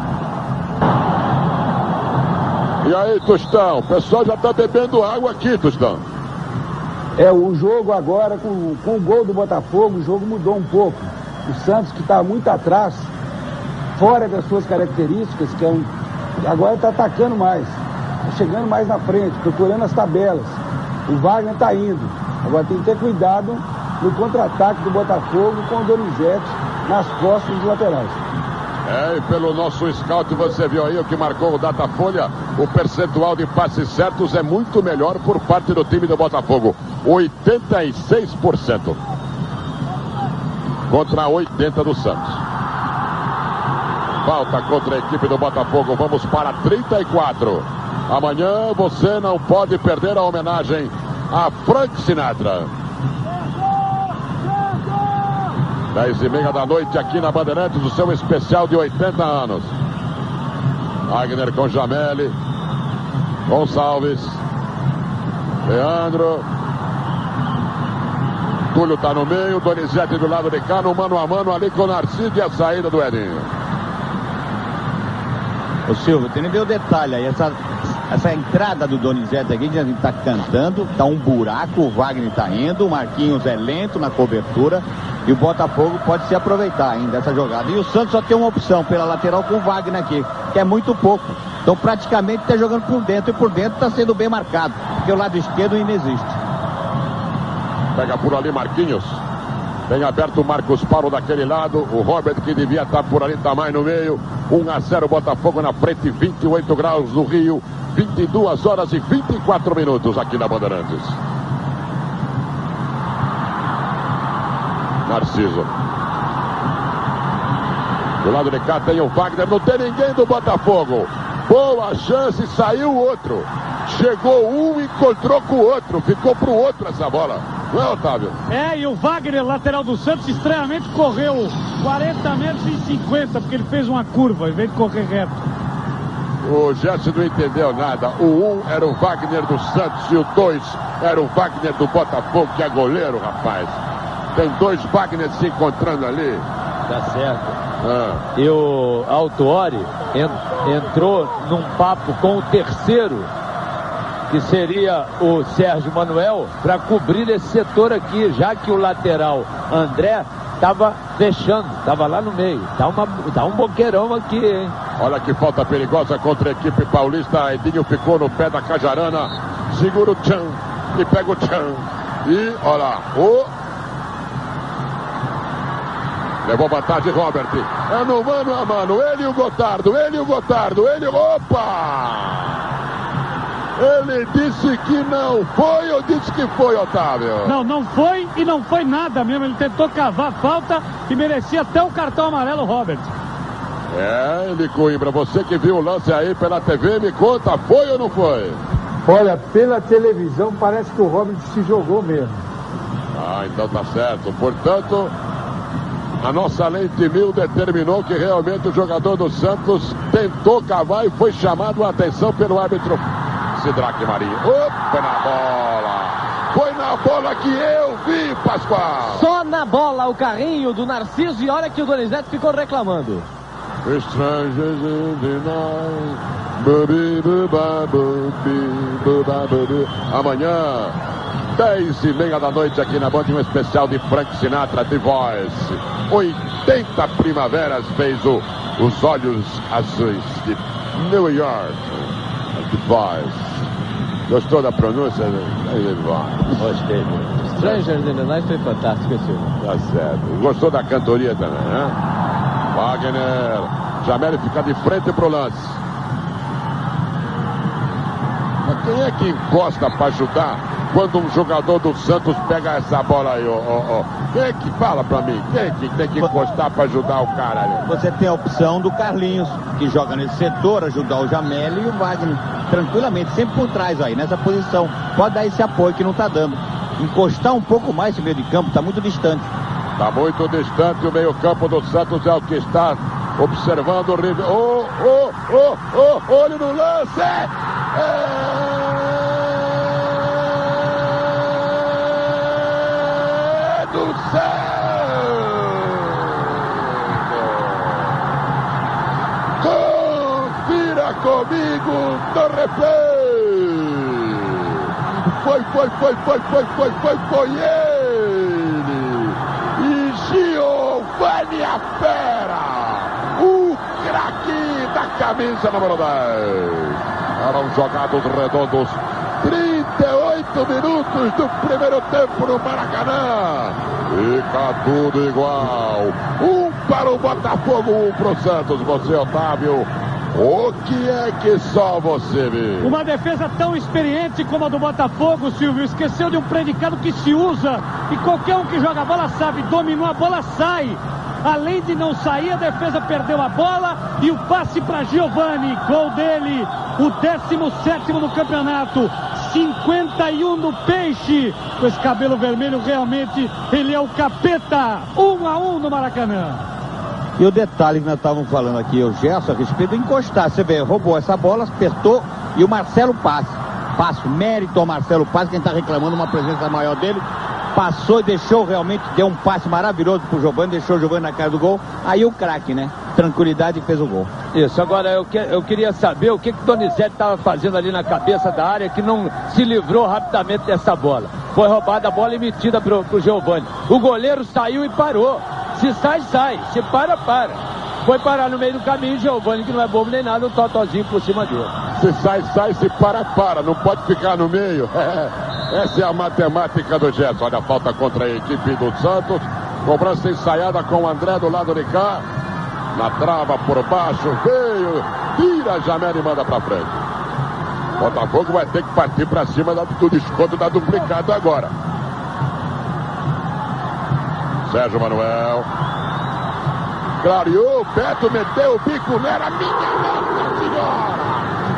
E aí, Tostão? O pessoal já tá bebendo água aqui, Tostão. É, o jogo agora, com, com o gol do Botafogo, o jogo mudou um pouco. O Santos, que está muito atrás, fora das suas características, que é um, agora está atacando mais, tá chegando mais na frente, procurando as tabelas. O Wagner está indo. Agora tem que ter cuidado no contra-ataque do Botafogo com o Donizete nas costas dos laterais. É, e pelo nosso scout você viu aí o que marcou o Datafolha, o percentual de passes certos é muito melhor por parte do time do Botafogo, oitenta e seis por cento contra oitenta por cento do Santos. Falta contra a equipe do Botafogo, vamos para trinta e quatro. Amanhã você não pode perder a homenagem a Frank Sinatra. Dez e meia da noite aqui na Bandeirantes, o seu especial de oitenta anos. Wagner com Jameli, Gonçalves, Leandro, Túlio tá no meio, Donizete do lado de cá, no mano a mano ali com o Narciso e a saída do Edinho. Ô Silvio, tem que ver o detalhe aí, essa, essa entrada do Donizete aqui, a gente tá cantando, tá um buraco, o Wagner tá indo, o Marquinhos é lento na cobertura e o Botafogo pode se aproveitar ainda dessa jogada. E o Santos só tem uma opção pela lateral com o Wagner aqui, que é muito pouco. Então praticamente tá jogando por dentro e por dentro tá sendo bem marcado, porque o lado esquerdo ainda existe. Pega por ali Marquinhos. Tem aberto o Marcos Paulo daquele lado. O Robert que devia estar por ali está mais no meio. um a zero Botafogo na frente, vinte e oito graus no Rio. vinte e duas horas e vinte e quatro minutos aqui na Bandeirantes. Narciso. Do lado de cá tem o Wagner. Não tem ninguém do Botafogo. Boa chance, saiu o outro. Chegou um, encontrou com o outro. Ficou pro outro essa bola. Não é, Otávio? É, e o Wagner, lateral do Santos, estranhamente correu quarenta metros e cinquenta, porque ele fez uma curva, em vez de correr reto. O Gerson não entendeu nada. O um era o Wagner do Santos e o dois era o Wagner do Botafogo, que é goleiro, rapaz. Tem dois Wagner se encontrando ali. Tá certo. Ah. E o Autuori en- entrou num papo com o terceiro, que seria o Sérgio Manuel, para cobrir esse setor aqui, já que o lateral André estava fechando, estava lá no meio. Tá, uma, tá um boqueirão aqui, hein? Olha que falta perigosa contra a equipe paulista. Edinho ficou no pé da Cajarana, segura o Tchan e pega o Tchan. E olha lá, o... levou vantagem Robert. É no mano a mano, ele e o Gotardo, ele e o Gotardo, ele... Opa! Ele disse que não foi ou disse que foi, Otávio? Não, não foi e não foi nada mesmo. Ele tentou cavar a falta e merecia até o cartão amarelo, Robert. É, ele Coimbra, você que viu o lance aí pela T V, me conta, foi ou não foi? Olha, pela televisão parece que o Robert se jogou mesmo. Ah, então tá certo. Portanto, a nossa lente mil determinou que realmente o jogador do Santos tentou cavar e foi chamado a atenção pelo árbitro Sidraque Marinho. Opa, na bola! Foi na bola que eu vi, Pascoal! Só na bola o carrinho do Narciso e olha que o Donizete ficou reclamando. Strangers in the night. Baby, buba, bubi, buba, bubi. Amanhã, dez e meia da noite aqui na Band, um especial de Frank Sinatra, The Voice. oitenta primaveras fez o, os olhos azuis de New York. The Voice. Gostou da pronúncia? Gostei. Strangers in the Night foi fantástico esse filme. Tá certo. Gostou da cantoria também, né? Wagner. Jameli fica de frente pro lance. Mas quem é que encosta para ajudar quando um jogador do Santos pega essa bola aí, ó, ó, ó? Quem é que fala pra mim? Quem é que tem que encostar para ajudar o cara aí? Você tem a opção do Carlinhos, que joga nesse setor, ajudar o Jameli e o Wagner. Tranquilamente, sempre por trás aí, nessa posição. Pode dar esse apoio que não tá dando. Encostar um pouco mais esse meio de campo, tá muito distante. Tá muito distante o meio campo do Santos, é o que está observando o River. Oh, oh, oh, oh, olho no lance! É do céu! Confira comigo no replay! Foi, foi, foi, foi, foi, foi, foi, foi ele! E Giovanni a Fera! O camisa número dez. Eram jogados redondos trinta e oito minutos do primeiro tempo no Maracanã. Fica tudo igual. Um para o Botafogo, um para o Santos. Você, Otávio, o que é que só você vê? Uma defesa tão experiente como a do Botafogo, Silvio, esqueceu de um predicado que se usa e qualquer um que joga a bola sabe, dominou a bola, sai. Além de não sair, a defesa perdeu a bola e o passe para Giovani, gol dele, o décimo sétimo no campeonato, cinquenta e um no Peixe. Com esse cabelo vermelho, realmente, ele é o capeta. Um a um no Maracanã. E o detalhe que nós estávamos falando aqui, o Gerson, a respeito de encostar. Você vê, roubou essa bola, apertou e o Marcelo Passe. Passo, mérito ao Marcelo Passe, quem está reclamando uma presença maior dele. Passou e deixou realmente, deu um passe maravilhoso pro Giovani, deixou o Giovani na cara do gol. Aí o craque, né? Tranquilidade, fez o gol. Isso, agora eu, que, eu queria saber o que que Donizete estava fazendo ali na cabeça da área que não se livrou rapidamente dessa bola. Foi roubada a bola e metida pro, pro Giovani. O goleiro saiu e parou. Se sai, sai. Se para, para. Foi parar no meio do caminho o Giovani, que não é bobo nem nada, um totozinho por cima dele. Se sai, sai. Se para, para. Não pode ficar no meio. Essa é a matemática do Gerson. Olha a falta contra a equipe do Santos. Cobrança ensaiada com o André do lado de cá. Na trava por baixo. Veio. Tira Jamel e manda pra frente. Botafogo vai ter que partir pra cima do desconto da duplicada agora. Sérgio Manuel. Clareou. Beto meteu o bico nela. Minha Nossa Senhora.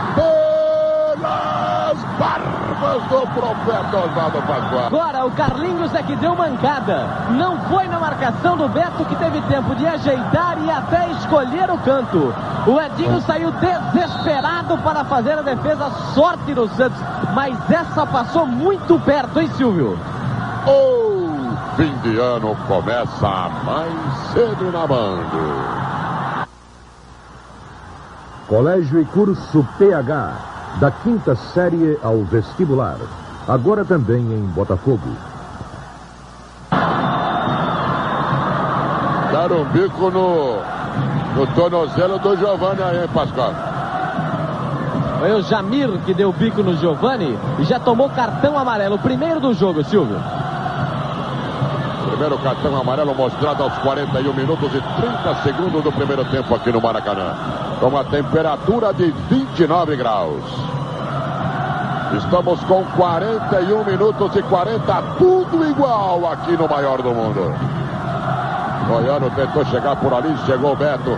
Barbas do profeta Oswaldo Pascoal. Agora o Carlinhos é que deu mancada. Não foi na marcação do Beto, que teve tempo de ajeitar e até escolher o canto. O Edinho saiu desesperado para fazer a defesa. Sorte do Santos, mas essa passou muito perto, hein, Silvio? O fim de ano começa mais cedo na Band. Colégio e curso P H, da quinta série ao vestibular. Agora também em Botafogo. Deram um bico no, no tornozelo do Giovani aí, Pascoal. Foi o Jamir que deu o bico no Giovani e já tomou cartão amarelo. O primeiro do jogo, Silvio. Primeiro cartão amarelo mostrado aos quarenta e um minutos e trinta segundos do primeiro tempo aqui no Maracanã. Com uma temperatura de vinte e nove graus. Estamos com quarenta e um minutos e quarenta, tudo igual aqui no maior do mundo. Goiano tentou chegar por ali, chegou o Beto.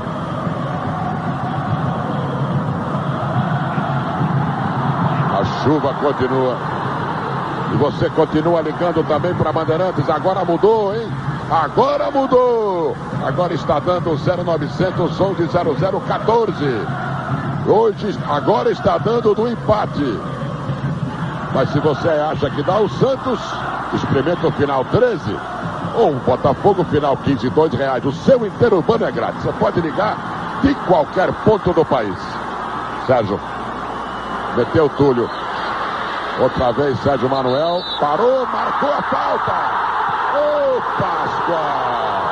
A chuva continua. E você continua ligando também para Bandeirantes. Agora mudou, hein? Agora mudou. Agora está dando zero novecentos onze zero zero quatorze. Hoje, agora está dando do empate. Mas se você acha que dá o Santos, experimenta o final treze. Ou o Botafogo, final quinze, dois reais. O seu interurbano é grátis. Você pode ligar de qualquer ponto do país. Sérgio. Meteu o Túlio. Outra vez Sérgio Manuel. Parou, marcou a falta. Ô, Pascoal.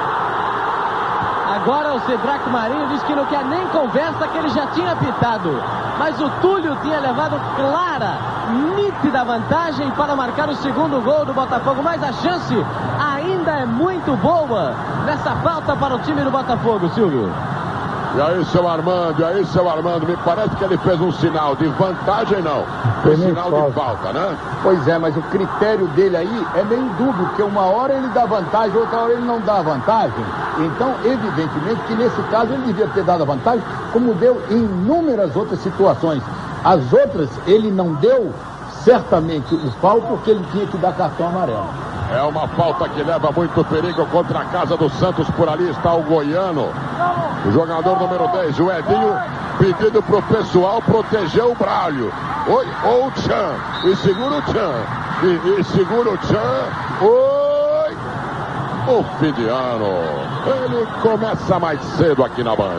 Agora o Cedrac Marinho diz que não quer nem conversa, que ele já tinha pitado. Mas o Túlio tinha levado clara, nítida vantagem para marcar o segundo gol do Botafogo. Mas a chance ainda é muito boa nessa falta para o time do Botafogo, Silvio. E aí, seu Armando, e aí, seu Armando, me parece que ele fez um sinal de vantagem, não. Foi um sinal de falta, né? Pois é, mas o critério dele aí é meio dúbio, porque uma hora ele dá vantagem, outra hora ele não dá vantagem. Então, evidentemente que nesse caso ele devia ter dado a vantagem, como deu em inúmeras outras situações. As outras ele não deu, certamente, o pau, porque ele tinha que dar cartão amarelo. É uma falta que leva muito perigo contra a casa do Santos. Por ali está o Goiano, o jogador número dez, o Edinho, pedindo pro pessoal proteger o Braulio. Oi, ou o Tchan, e segura o Tchan, e, e segura o Tchan. Oi, o fim de ano, ele começa mais cedo aqui na Band.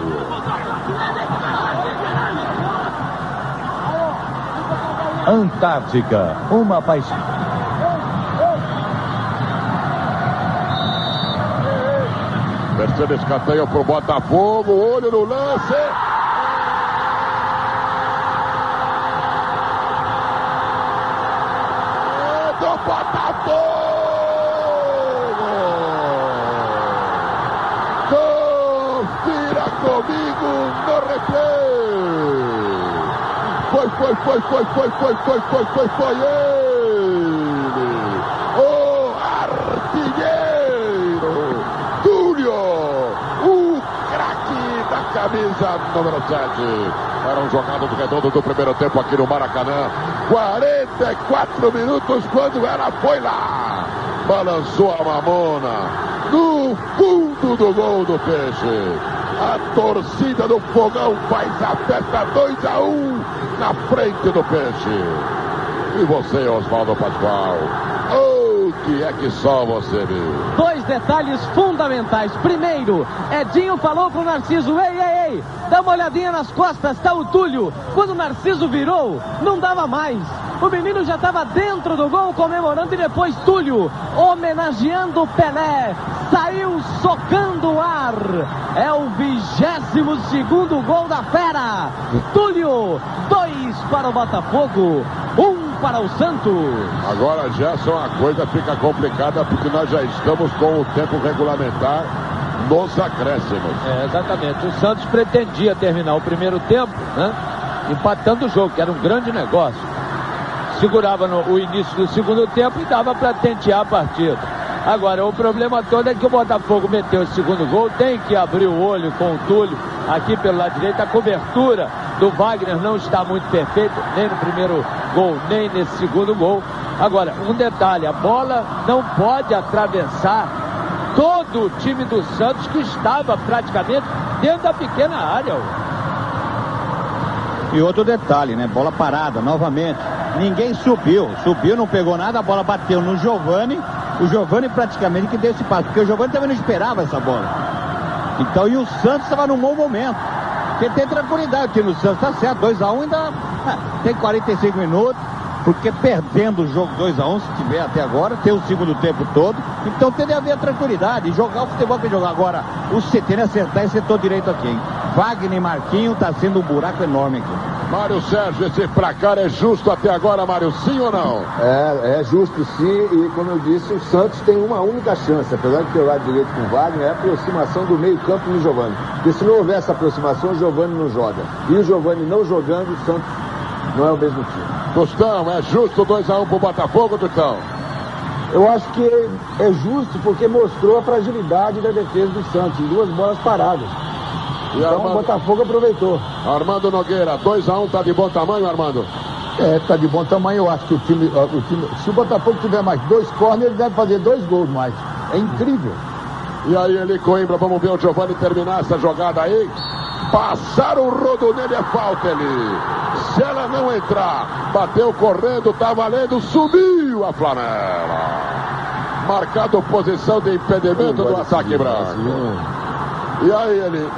Antártica, uma paixão. Terceiro escanteio pro Botafogo, olho no lance. Botafogo! Confira comigo no replay! Foi, foi, foi, foi, foi, foi, foi, foi, foi, foi ele! O artilheiro! Túlio! O craque da camisa número sete! Era um jogado do redondo do primeiro tempo aqui no Maracanã. quarenta e quatro minutos quando ela foi lá. Balançou a mamona no fundo do gol do Peixe. A torcida do Fogão faz a festa dois a um na frente do Peixe. E você, Oswaldo Pascoal? Oh, que é que só você viu? Dois detalhes fundamentais. Primeiro, Edinho falou pro Narciso: ei, ei, ei, dá uma olhadinha nas costas, tá o Túlio. Quando o Narciso virou, não dava mais. O menino já estava dentro do gol comemorando e depois Túlio, homenageando o Pelé, saiu socando o ar. É o vigésimo segundo gol da Fera. Túlio, dois para o Botafogo, um para o Santos. Agora, Gerson, a coisa fica complicada porque nós já estamos com o tempo regulamentar nos acréscimos. É, exatamente. O Santos pretendia terminar o primeiro tempo, né, empatando o jogo, que era um grande negócio. Segurava no, o início do segundo tempo e dava para tentear a partida. Agora, o problema todo é que o Botafogo meteu o segundo gol, tem que abrir o olho com o Túlio aqui pelo lado direito. A cobertura do Wagner não está muito perfeita, nem no primeiro gol, nem nesse segundo gol. Agora, um detalhe, a bola não pode atravessar todo o time do Santos, que estava praticamente dentro da pequena área. E outro detalhe, né? Bola parada, novamente. Ninguém subiu. Subiu, não pegou nada, a bola bateu no Giovani. O Giovani praticamente que deu esse passo, porque o Giovani também não esperava essa bola. Então, e o Santos estava num bom momento. Porque tem tranquilidade, o time do Santos tá certo, dois a um ainda tem quarenta e cinco minutos. Porque perdendo o jogo dois a um, se tiver até agora, tem o segundo tempo todo. Então tem de haver tranquilidade e jogar o futebol que jogar. Agora, o C T tem que acertar esse setor direito aqui, hein? Wagner e Marquinho tá sendo um buraco enorme aqui. Mário Sérgio, esse placar é justo até agora, Mário, sim ou não? É, é justo sim, e como eu disse, o Santos tem uma única chance, apesar de ter o lado direito com o Wagner, é a aproximação do meio campo no Giovani. Porque se não houver essa aproximação, o Giovani não joga. E o Giovani não jogando, o Santos não é o mesmo time. Tostão, é justo dois a um pro Botafogo, Tostão? Eu acho que é justo porque mostrou a fragilidade da defesa do Santos, em duas bolas paradas. E então Armando... o Botafogo aproveitou. Armando Nogueira, dois a um, tá de bom tamanho, Armando? É, tá de bom tamanho. Eu acho que o time, o time, se o Botafogo tiver mais dois corners, ele deve fazer dois gols mais. É incrível. E aí, Eli Coimbra, vamos ver o Giovani terminar essa jogada aí. Passaram o rodo nele, é falta, Eli. Se ela não entrar, bateu correndo, tá valendo, subiu a flanela. Marcado posição de impedimento do ataque branco. E aí, Eli?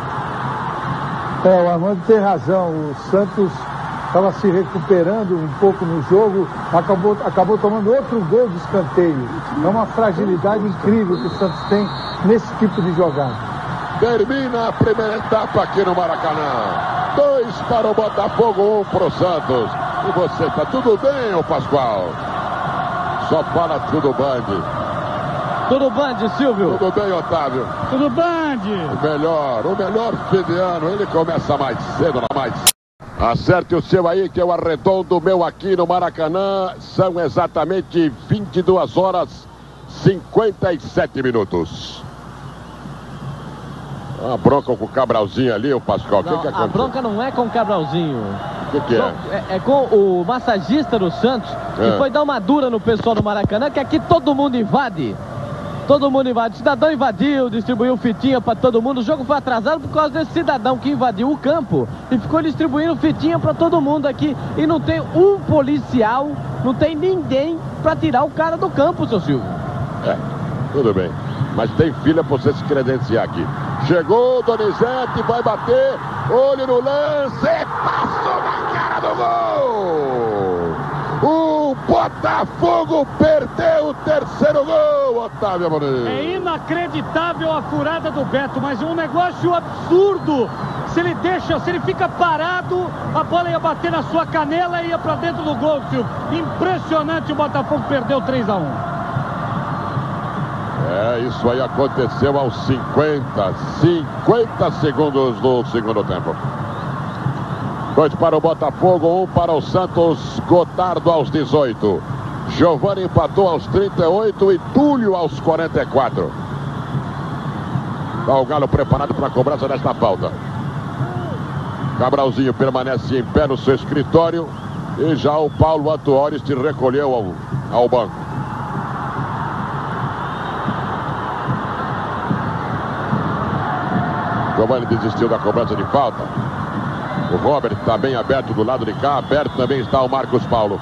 É, o Armando tem razão. O Santos estava se recuperando um pouco no jogo, acabou, acabou tomando outro gol de escanteio. É uma fragilidade incrível que o Santos tem nesse tipo de jogada. Termina a primeira etapa aqui no Maracanã. Dois para o Botafogo, um para o Santos. E você, tá tudo bem, ô Pascoal? Só fala tudo band. Tudo band, Silvio? Tudo bem, Otávio? Tudo band. O melhor, o melhor fim de ano. Ele começa mais cedo, mais cedo. Acerte o seu aí, que eu arredondo meu aqui no Maracanã. São exatamente vinte e duas horas e cinquenta e sete minutos. A bronca com o Cabralzinho ali, o Pascoal. Não, que que a bronca não é com o Cabralzinho. O que, que é? é? É com o massagista do Santos, que é. foi dar uma dura no pessoal do Maracanã, que aqui todo mundo invade. Todo mundo invade. O cidadão invadiu, distribuiu fitinha para todo mundo. O jogo foi atrasado por causa desse cidadão que invadiu o campo e ficou distribuindo fitinha para todo mundo aqui. E não tem um policial, não tem ninguém para tirar o cara do campo, seu Silvio. É, tudo bem. Mas tem fila para você se credenciar aqui. Chegou, Donizete, vai bater. Olho no lance. Passou na cara do gol. O Botafogo perdeu o terceiro gol, Otávio Muniz. É inacreditável a furada do Beto, mas um negócio absurdo. Se ele deixa, se ele fica parado, a bola ia bater na sua canela e ia pra dentro do gol, Silvio. Impressionante, o Botafogo perdeu três a um. É, isso aí aconteceu aos cinquenta, cinquenta segundos do segundo tempo. Dois para o Botafogo, um para o Santos. Gotardo aos dezoito. Giovani empatou aos trinta e oito e Túlio aos quarenta e quatro. Está o Galo preparado para a cobrança desta falta. Cabralzinho permanece em pé no seu escritório e já o Paulo Atuori se recolheu ao, ao banco. Giovani desistiu da cobrança de falta. O Robert está bem aberto do lado de cá. Aberto também está o Marcos Paulo.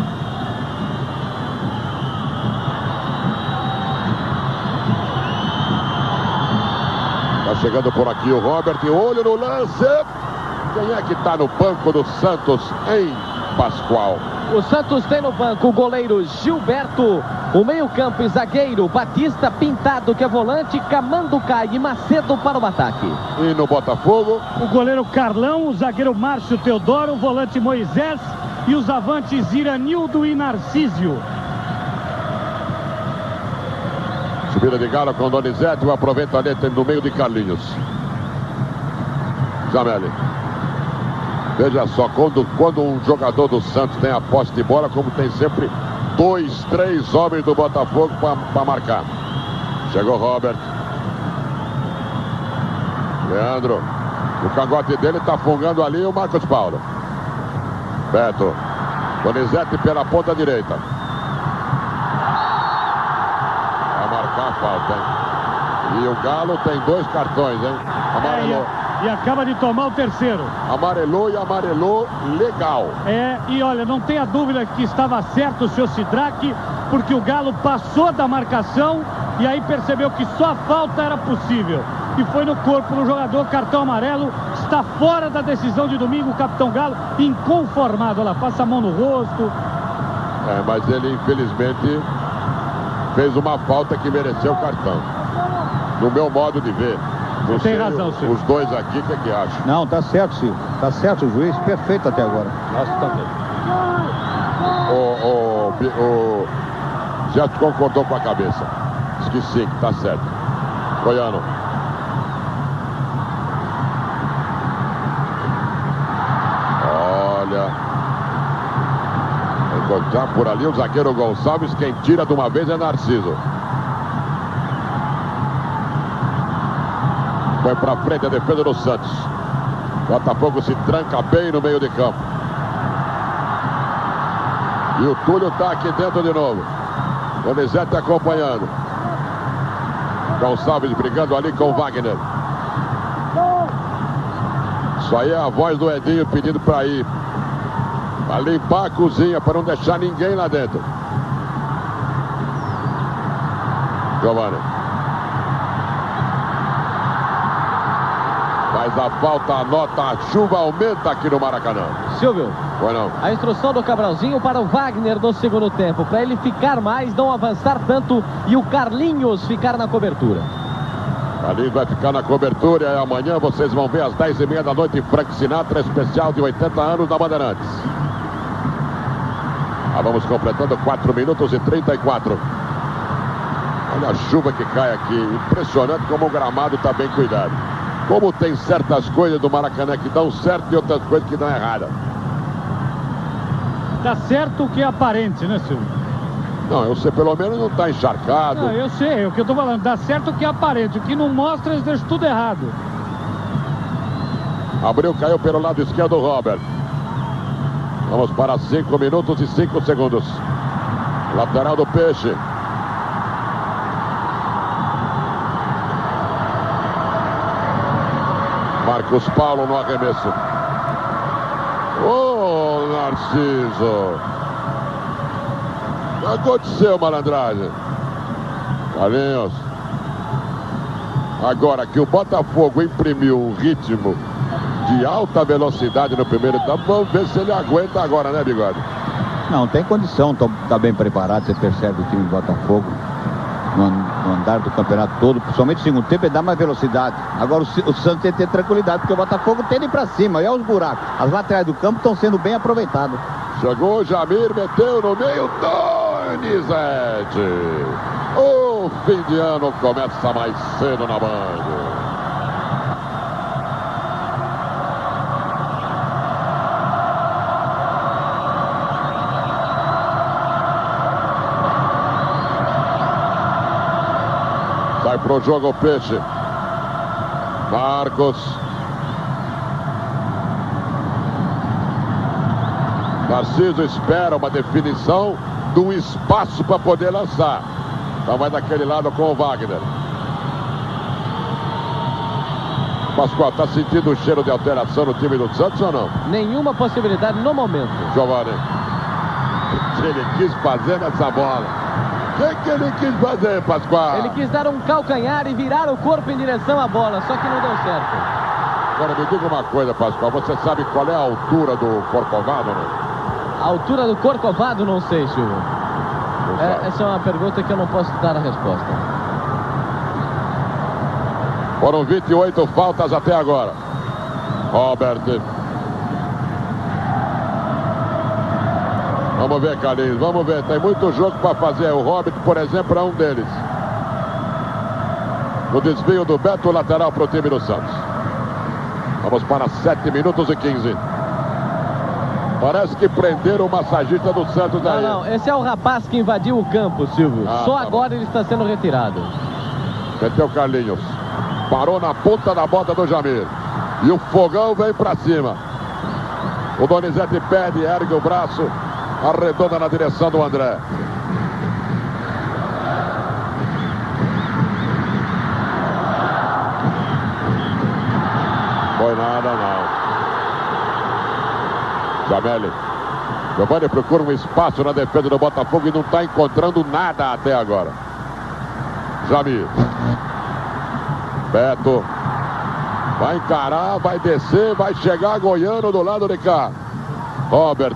Está chegando por aqui o Robert. Olho no lance. Quem é que está no banco do Santos, hein, Pascoal? O Santos tem no banco o goleiro Gilberto, o meio-campo e zagueiro Batista, Pintado, que é volante, Camanduca e Macedo para o ataque. E no Botafogo? O goleiro Carlão, o zagueiro Márcio Teodoro, o volante Moisés e os avantes Iranildo e Narcísio. Subida de Galo com Donizete, o aproveitamento no meio de Carlinhos. Jameli. Veja só, quando, quando um jogador do Santos tem a posse de bola, como tem sempre dois, três homens do Botafogo para marcar. Chegou Robert. Leandro. O cangote dele está fungando ali o Marcos Paulo. Beto. Donizete pela ponta direita. Vai marcar a falta, hein? E o Galo tem dois cartões, hein? Amarelou. É, e acaba de tomar o terceiro. Amarelou e amarelou legal. É, e olha, não tenha dúvida que estava certo o seu Sidraque, porque o Galo passou da marcação e aí percebeu que só a falta era possível. E foi no corpo do jogador, cartão amarelo, está fora da decisão de domingo, o capitão Galo, inconformado. Olha lá, passa a mão no rosto. É, mas ele infelizmente fez uma falta que mereceu o cartão. No meu modo de ver. Não tem sei, razão, Silvio. Os dois aqui, o que é que acham? Não, tá certo, Silvio. Tá certo o juiz, perfeito até agora. Nossa, também. O, o, o Gerto concordou com a cabeça. Diz que sim, que tá certo. Goiano. Olha. Encontrar por ali o zagueiro Gonçalves. Quem tira de uma vez é Narciso. Foi pra frente a defesa do Santos. Botafogo se tranca bem no meio de campo. E o Túlio tá aqui dentro de novo. Donizete acompanhando. Gonçalves brigando ali com o Wagner. Isso aí é a voz do Edinho pedindo para ir. Para limpar a cozinha, para não deixar ninguém lá dentro. Giovani. Faz a falta, a nota, a chuva aumenta aqui no Maracanã. Silvio. Foi não. A instrução do Cabralzinho para o Wagner no segundo tempo, para ele ficar mais, não avançar tanto e o Carlinhos ficar na cobertura. Carlinhos vai ficar na cobertura e amanhã vocês vão ver às dez e meia da noite Frank Sinatra, especial de oitenta anos da Bandeirantes. Ah, vamos completando quatro minutos e trinta e quatro. Olha a chuva que cai aqui, impressionante como o gramado está bem cuidado. Como tem certas coisas do Maracanã que dão certo e outras coisas que dão errada. Tá certo o que é aparente, né, Silvio? Não, eu sei, pelo menos não está encharcado. Não, eu sei, é o que eu tô falando. Dá certo o que é aparente. O que não mostra, eles deixam tudo errado. Abriu, caiu pelo lado esquerdo o Robert. Vamos para cinco minutos e cinco segundos. Lateral do Peixe. Marcos Paulo no arremesso. Ô, oh, Narciso. O que aconteceu, malandragem? Carlinhos. Agora que o Botafogo imprimiu um ritmo de alta velocidade no primeiro tempo, vamos ver se ele aguenta agora, né, Bigode? Não, tem condição, tá bem preparado, você percebe o time do Botafogo. Não, no andar do campeonato todo, principalmente no segundo tempo, ele dá mais velocidade. Agora o, o Santos tem que ter tranquilidade, porque o Botafogo tem de ir pra cima, e olha os buracos. As laterais do campo estão sendo bem aproveitadas. Chegou o Jamir, meteu no meio, Donizete. O fim de ano começa mais cedo na Band. Vai pro jogo o Peixe. Marcos. Narciso espera uma definição de um espaço para poder lançar. Então vai daquele lado com o Wagner. Pascoal, tá sentindo o cheiro de alteração no time do Santos ou não? Nenhuma possibilidade no momento. Giovanni. O que ele quis fazer nessa bola? O que, que ele quis fazer, Pascoal? Ele quis dar um calcanhar e virar o corpo em direção à bola, só que não deu certo. Agora me diga uma coisa, Pascoal. Você sabe qual é a altura do Corcovado, não? A altura do Corcovado, não sei, Silvio. É, essa é uma pergunta que eu não posso dar a resposta. Foram vinte e oito faltas até agora. Robert. Vamos ver, Carlinhos, vamos ver. Tem muito jogo para fazer. O Robert, por exemplo, é um deles. No desvio do Beto, lateral para o time do Santos. Vamos para sete minutos e quinze. Parece que prenderam o massagista do Santos aí. Não, não, esse é o rapaz que invadiu o campo, Silvio. Ah, Só tá agora bom. Ele está sendo retirado. Meteu Carlinhos. Parou na ponta da bota do Jamir. E o fogão vem para cima. O Donizete pede, ergue o braço, arredonda na direção do André. Foi nada, não. Jameli. Giovanni procura um espaço na defesa do Botafogo e não está encontrando nada até agora. Jamir. Beto. Vai encarar, vai descer, vai chegar Goiano do lado de cá. Robert.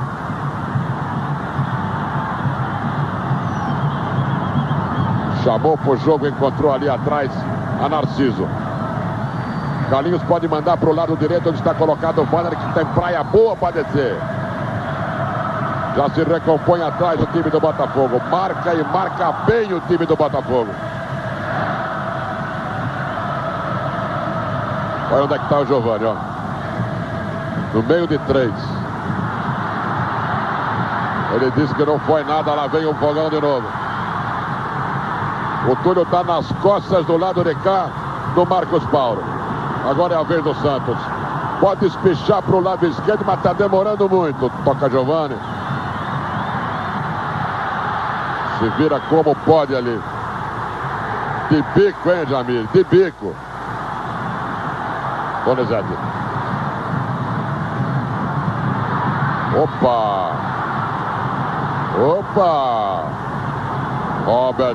Chamou pro jogo, encontrou ali atrás a Narciso. Carlinhos pode mandar para o lado direito, onde está colocado o Banner, que tem praia boa para descer. Já se recompõe atrás o time do Botafogo. Marca e marca bem o time do Botafogo. Olha onde é que está o Giovanni, ó. No meio de três. Ele disse que não foi nada, lá vem o fogão de novo. O Túlio está nas costas do lado de cá do Marcos Paulo. Agora é a vez do Santos. Pode espichar para o lado esquerdo, mas está demorando muito. Toca Giovanni. Se vira como pode ali. De bico, hein, Jamir? De bico. Donizete. Opa! Opa! Robert.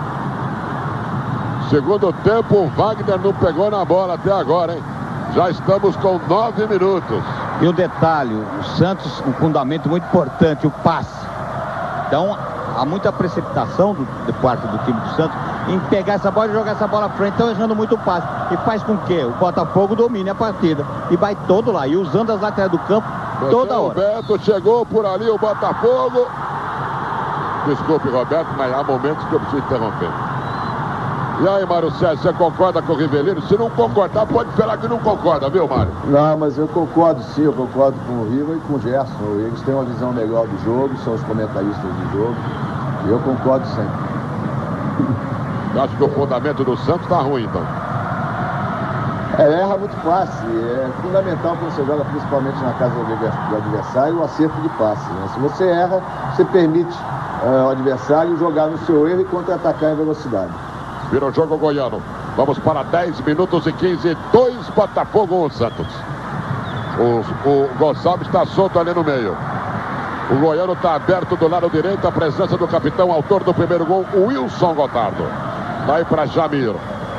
Segundo tempo, o Wagner não pegou na bola até agora, hein? Já estamos com nove minutos. E o detalhe, o Santos, um fundamento muito importante, o passe. Então, há muita precipitação do, de parte do time do Santos em pegar essa bola e jogar essa bola à frente. Estão errando muito o passe. E faz com que o Botafogo domine a partida. E vai todo lá. E usando as laterais do campo toda hora. O Beto chegou por ali, o Botafogo. Desculpe, Roberto, mas há momentos que eu preciso interromper. E aí, Mário Sérgio, você concorda com o Rivelino? Se não concordar, pode falar que não concorda, viu, Mário? Não, mas eu concordo sim, eu concordo com o Riva e com o Gerson. Eles têm uma visão melhor do jogo, são os comentaristas do jogo. E eu concordo sempre. Eu acho que o fundamento do Santos está ruim, então. É, erra muito passe. É fundamental quando você joga, principalmente na casa do adversário, o acerto de passe. Né? Se você erra, você permite uh, ao adversário jogar no seu erro e contra-atacar em velocidade. Vira o jogo goiano. Vamos para dez minutos e quinze. dois Botafogo, um Santos. O, o Gonçalves está solto ali no meio. O goiano está aberto do lado direito. A presença do capitão, autor do primeiro gol, o Wilson Gotardo. Vai para Jamir.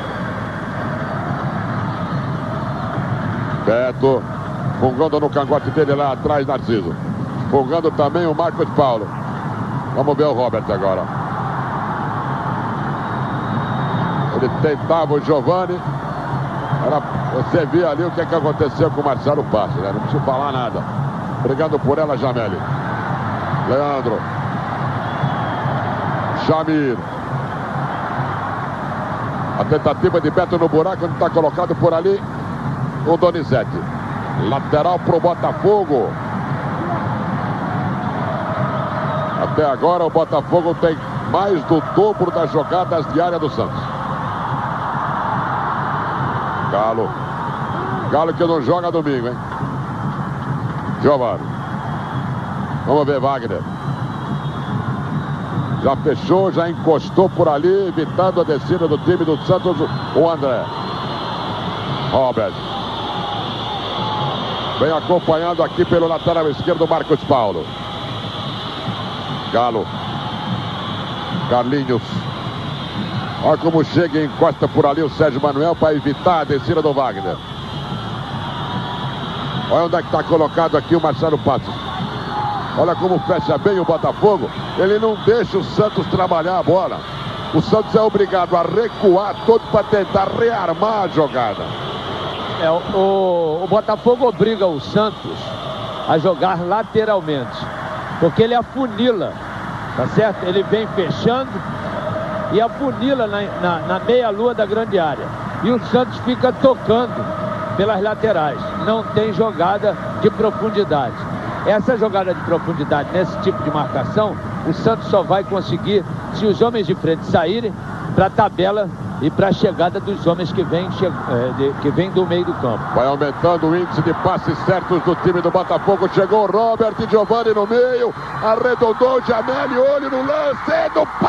Beto. Fungando no cangote dele lá atrás, Narciso. Fungando também o Marcos Paulo. Vamos ver o Robert agora. Ele tentava o Giovani. Era, você via ali o que, é que aconteceu com o Marcelo Passos, né? Não preciso falar nada. Obrigado por ela, Jameli. Leandro. Jamir. A tentativa de Beto no buraco, onde está colocado por ali o Donizete. Lateral pro Botafogo. Até agora o Botafogo tem mais do dobro das jogadas de área do Santos. Galo. Galo que não joga domingo, hein? Giovani. Vamos ver Wagner. Já fechou, já encostou por ali, evitando a descida do time do Santos, o André. Robert. Vem acompanhando aqui pelo lateral esquerdo, Marcos Paulo. Galo. Carlinhos. Olha como chega e encosta por ali o Sérgio Manuel para evitar a descida do Wagner. Olha onde é que está colocado aqui o Marcelo Passos. Olha como fecha bem o Botafogo. Ele não deixa o Santos trabalhar a bola. O Santos é obrigado a recuar todo para tentar rearmar a jogada. É, o, o Botafogo obriga o Santos a jogar lateralmente, porque ele afunila, tá certo? Ele vem fechando e afunila na, na, na meia-lua da grande área. E o Santos fica tocando pelas laterais. Não tem jogada de profundidade. Essa jogada de profundidade nesse tipo de marcação, o Santos só vai conseguir se os homens de frente saírem para a tabela e para a chegada dos homens que vêm que vem do meio do campo. Vai aumentando o índice de passes certos do time do Botafogo. Chegou o Robert e Giovani no meio. Arredondou o Jameli, olho no lance do pau!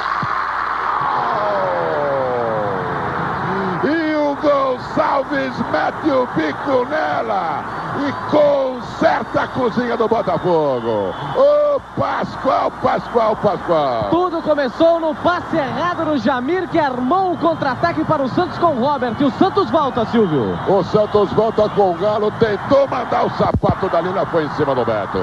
E o Gonçalves mete o bico nela e conserta a cozinha do Botafogo. Ô Pascoal, Pascoal, Pascoal. Tudo começou no passe errado do Jamir, que armou o contra-ataque para o Santos com o Robert. E o Santos volta, Silvio. O Santos volta com o Galo, tentou mandar o sapato da linha, foi em cima do Beto.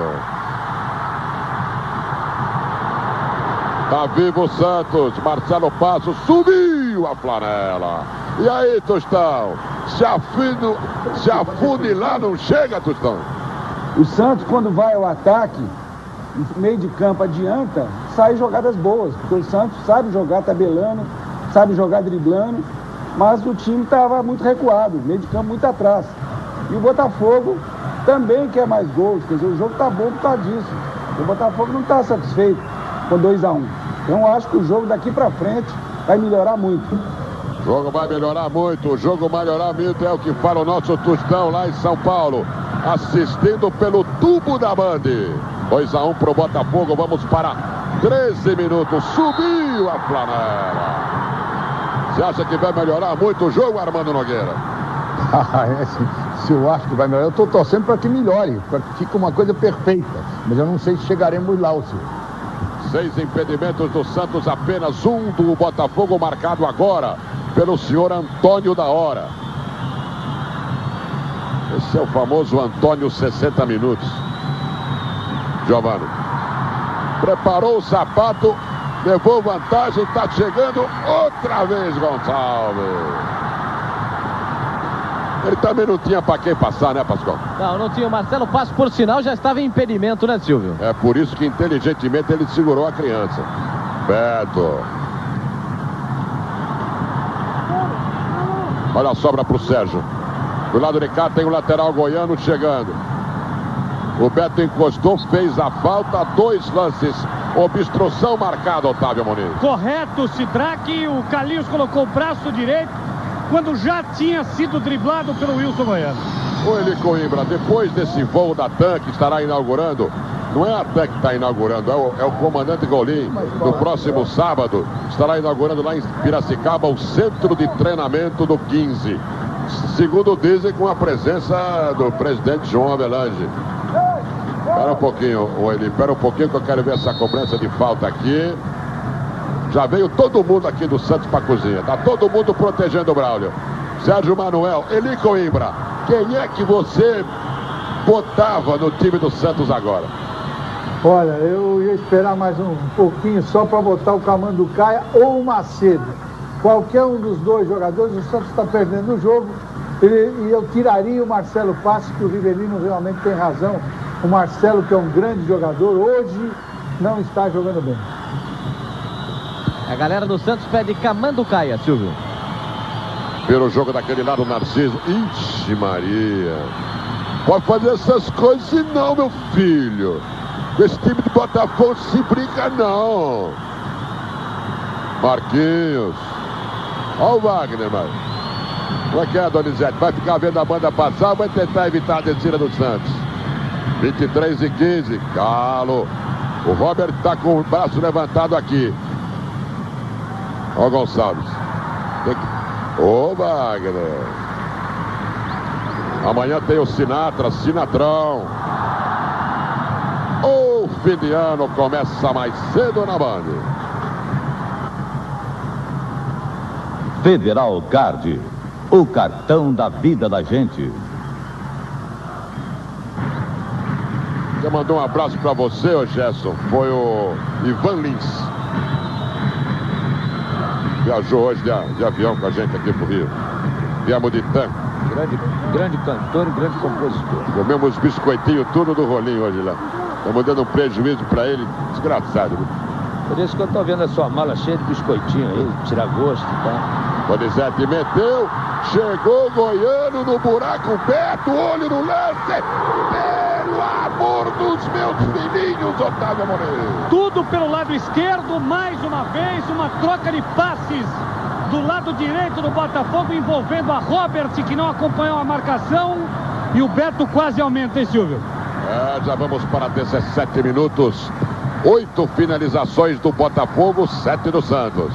Tá vivo o Santos. Marcelo Passos subiu a flanela. E aí, Tostão? Se, afino, se afunilar não chega, Tostão? O Santos, quando vai ao ataque, no meio de campo adianta, sai jogadas boas. Porque o Santos sabe jogar tabelando, sabe jogar driblando, mas o time estava muito recuado, meio de campo muito atrás. E o Botafogo também quer mais gols, quer dizer, o jogo tá bom por causa disso. O Botafogo não está satisfeito com dois a um. Então acho que o jogo daqui para frente vai melhorar muito. O jogo vai melhorar muito, o jogo vai melhorar muito, é o que fala o nosso Tostão lá em São Paulo, assistindo pelo tubo da Band. dois a um pro Botafogo, vamos para treze minutos, subiu a flanela. Você acha que vai melhorar muito o jogo, Armando Nogueira? Ah, é, se, se eu acho que vai melhorar, eu estou torcendo para que melhore, para que fique uma coisa perfeita, mas eu não sei se chegaremos lá, o senhor. Seis impedimentos do Santos, apenas um do Botafogo, marcado agora pelo senhor Antônio da Hora. Esse é o famoso Antônio sessenta minutos. Giovani. Preparou o sapato, levou vantagem, está chegando outra vez Gonçalves. Ele também não tinha para quem passar, né, Pascoal? Não, não tinha. O Marcelo Passos, por sinal, já estava em impedimento, né, Silvio? É por isso que inteligentemente ele segurou a criança. Beto. Olha a sobra para o Sérgio. Do lado de cá tem o lateral goiano chegando. O Beto encostou, fez a falta, dois lances. Obstrução marcada, Otávio Muniz. Correto, Sidraque. O Carlinhos colocou o braço direito quando já tinha sido driblado pelo Wilson Goiano. O Eli Coimbra, depois desse voo da TAM que estará inaugurando, não é a TAM que está inaugurando, é o, é o comandante Golim. No próximo sábado, estará inaugurando lá em Piracicaba o centro de treinamento do quinze. Segundo dizem, com a presença do presidente João Avelange. Espera um pouquinho, o Eli, espera um pouquinho que eu quero ver essa cobrança de falta aqui. Já veio todo mundo aqui do Santos para a cozinha. Tá todo mundo protegendo o Braulio. Sérgio Manuel, Eli Coimbra, quem é que você botava no time do Santos agora? Olha, eu ia esperar mais um pouquinho só para botar o Camanducaia ou o Macedo. qualquer um dos dois jogadores, o Santos está perdendo o jogo, e, e eu tiraria o Marcelo Passos, que o Rivelino realmente tem razão. O Marcelo, que é um grande jogador, hoje não está jogando bem. A galera do Santos pede Camanducaia, Silvio. Pelo jogo daquele lado, Narciso. Ixi, Maria. Pode fazer essas coisas não, meu filho. Esse time de Botafogo se brinca não. Marquinhos. Olha o Wagner, mano. Como é que é, Donizete? Vai ficar vendo a banda passar ou vai tentar evitar a descida do Santos? vinte e três e quinze. Galo. O Robert está com o braço levantado aqui. Olha o Gonçalves. Tem que... Ô, Wagner. Amanhã tem o Sinatra, Sinatrão. O fim de ano começa mais cedo na Band. Federal Card, o cartão da vida da gente. Quem mandou um abraço pra você, ô Gerson, foi o Ivan Lins. Viajou hoje de, de avião com a gente aqui pro Rio. Viemos de tanque. Grande, grande cantor e grande compositor. Comemos biscoitinho tudo do rolinho hoje lá. Estamos dando um prejuízo pra ele, desgraçado. Por isso que eu tô vendo a sua mala cheia de biscoitinho aí, tirar gosto e tal. Donizete meteu, chegou o Goiano no buraco Beto, olho no lance. Pelo amor dos meus filhinhos, Otávio Moreira. Tudo pelo lado esquerdo, mais uma vez, uma troca de passes do lado direito do Botafogo, envolvendo a Robert, que não acompanhou a marcação, e o Beto quase aumenta, hein, Silvio? É, já vamos para dezessete minutos. Oito finalizações do Botafogo, sete do Santos.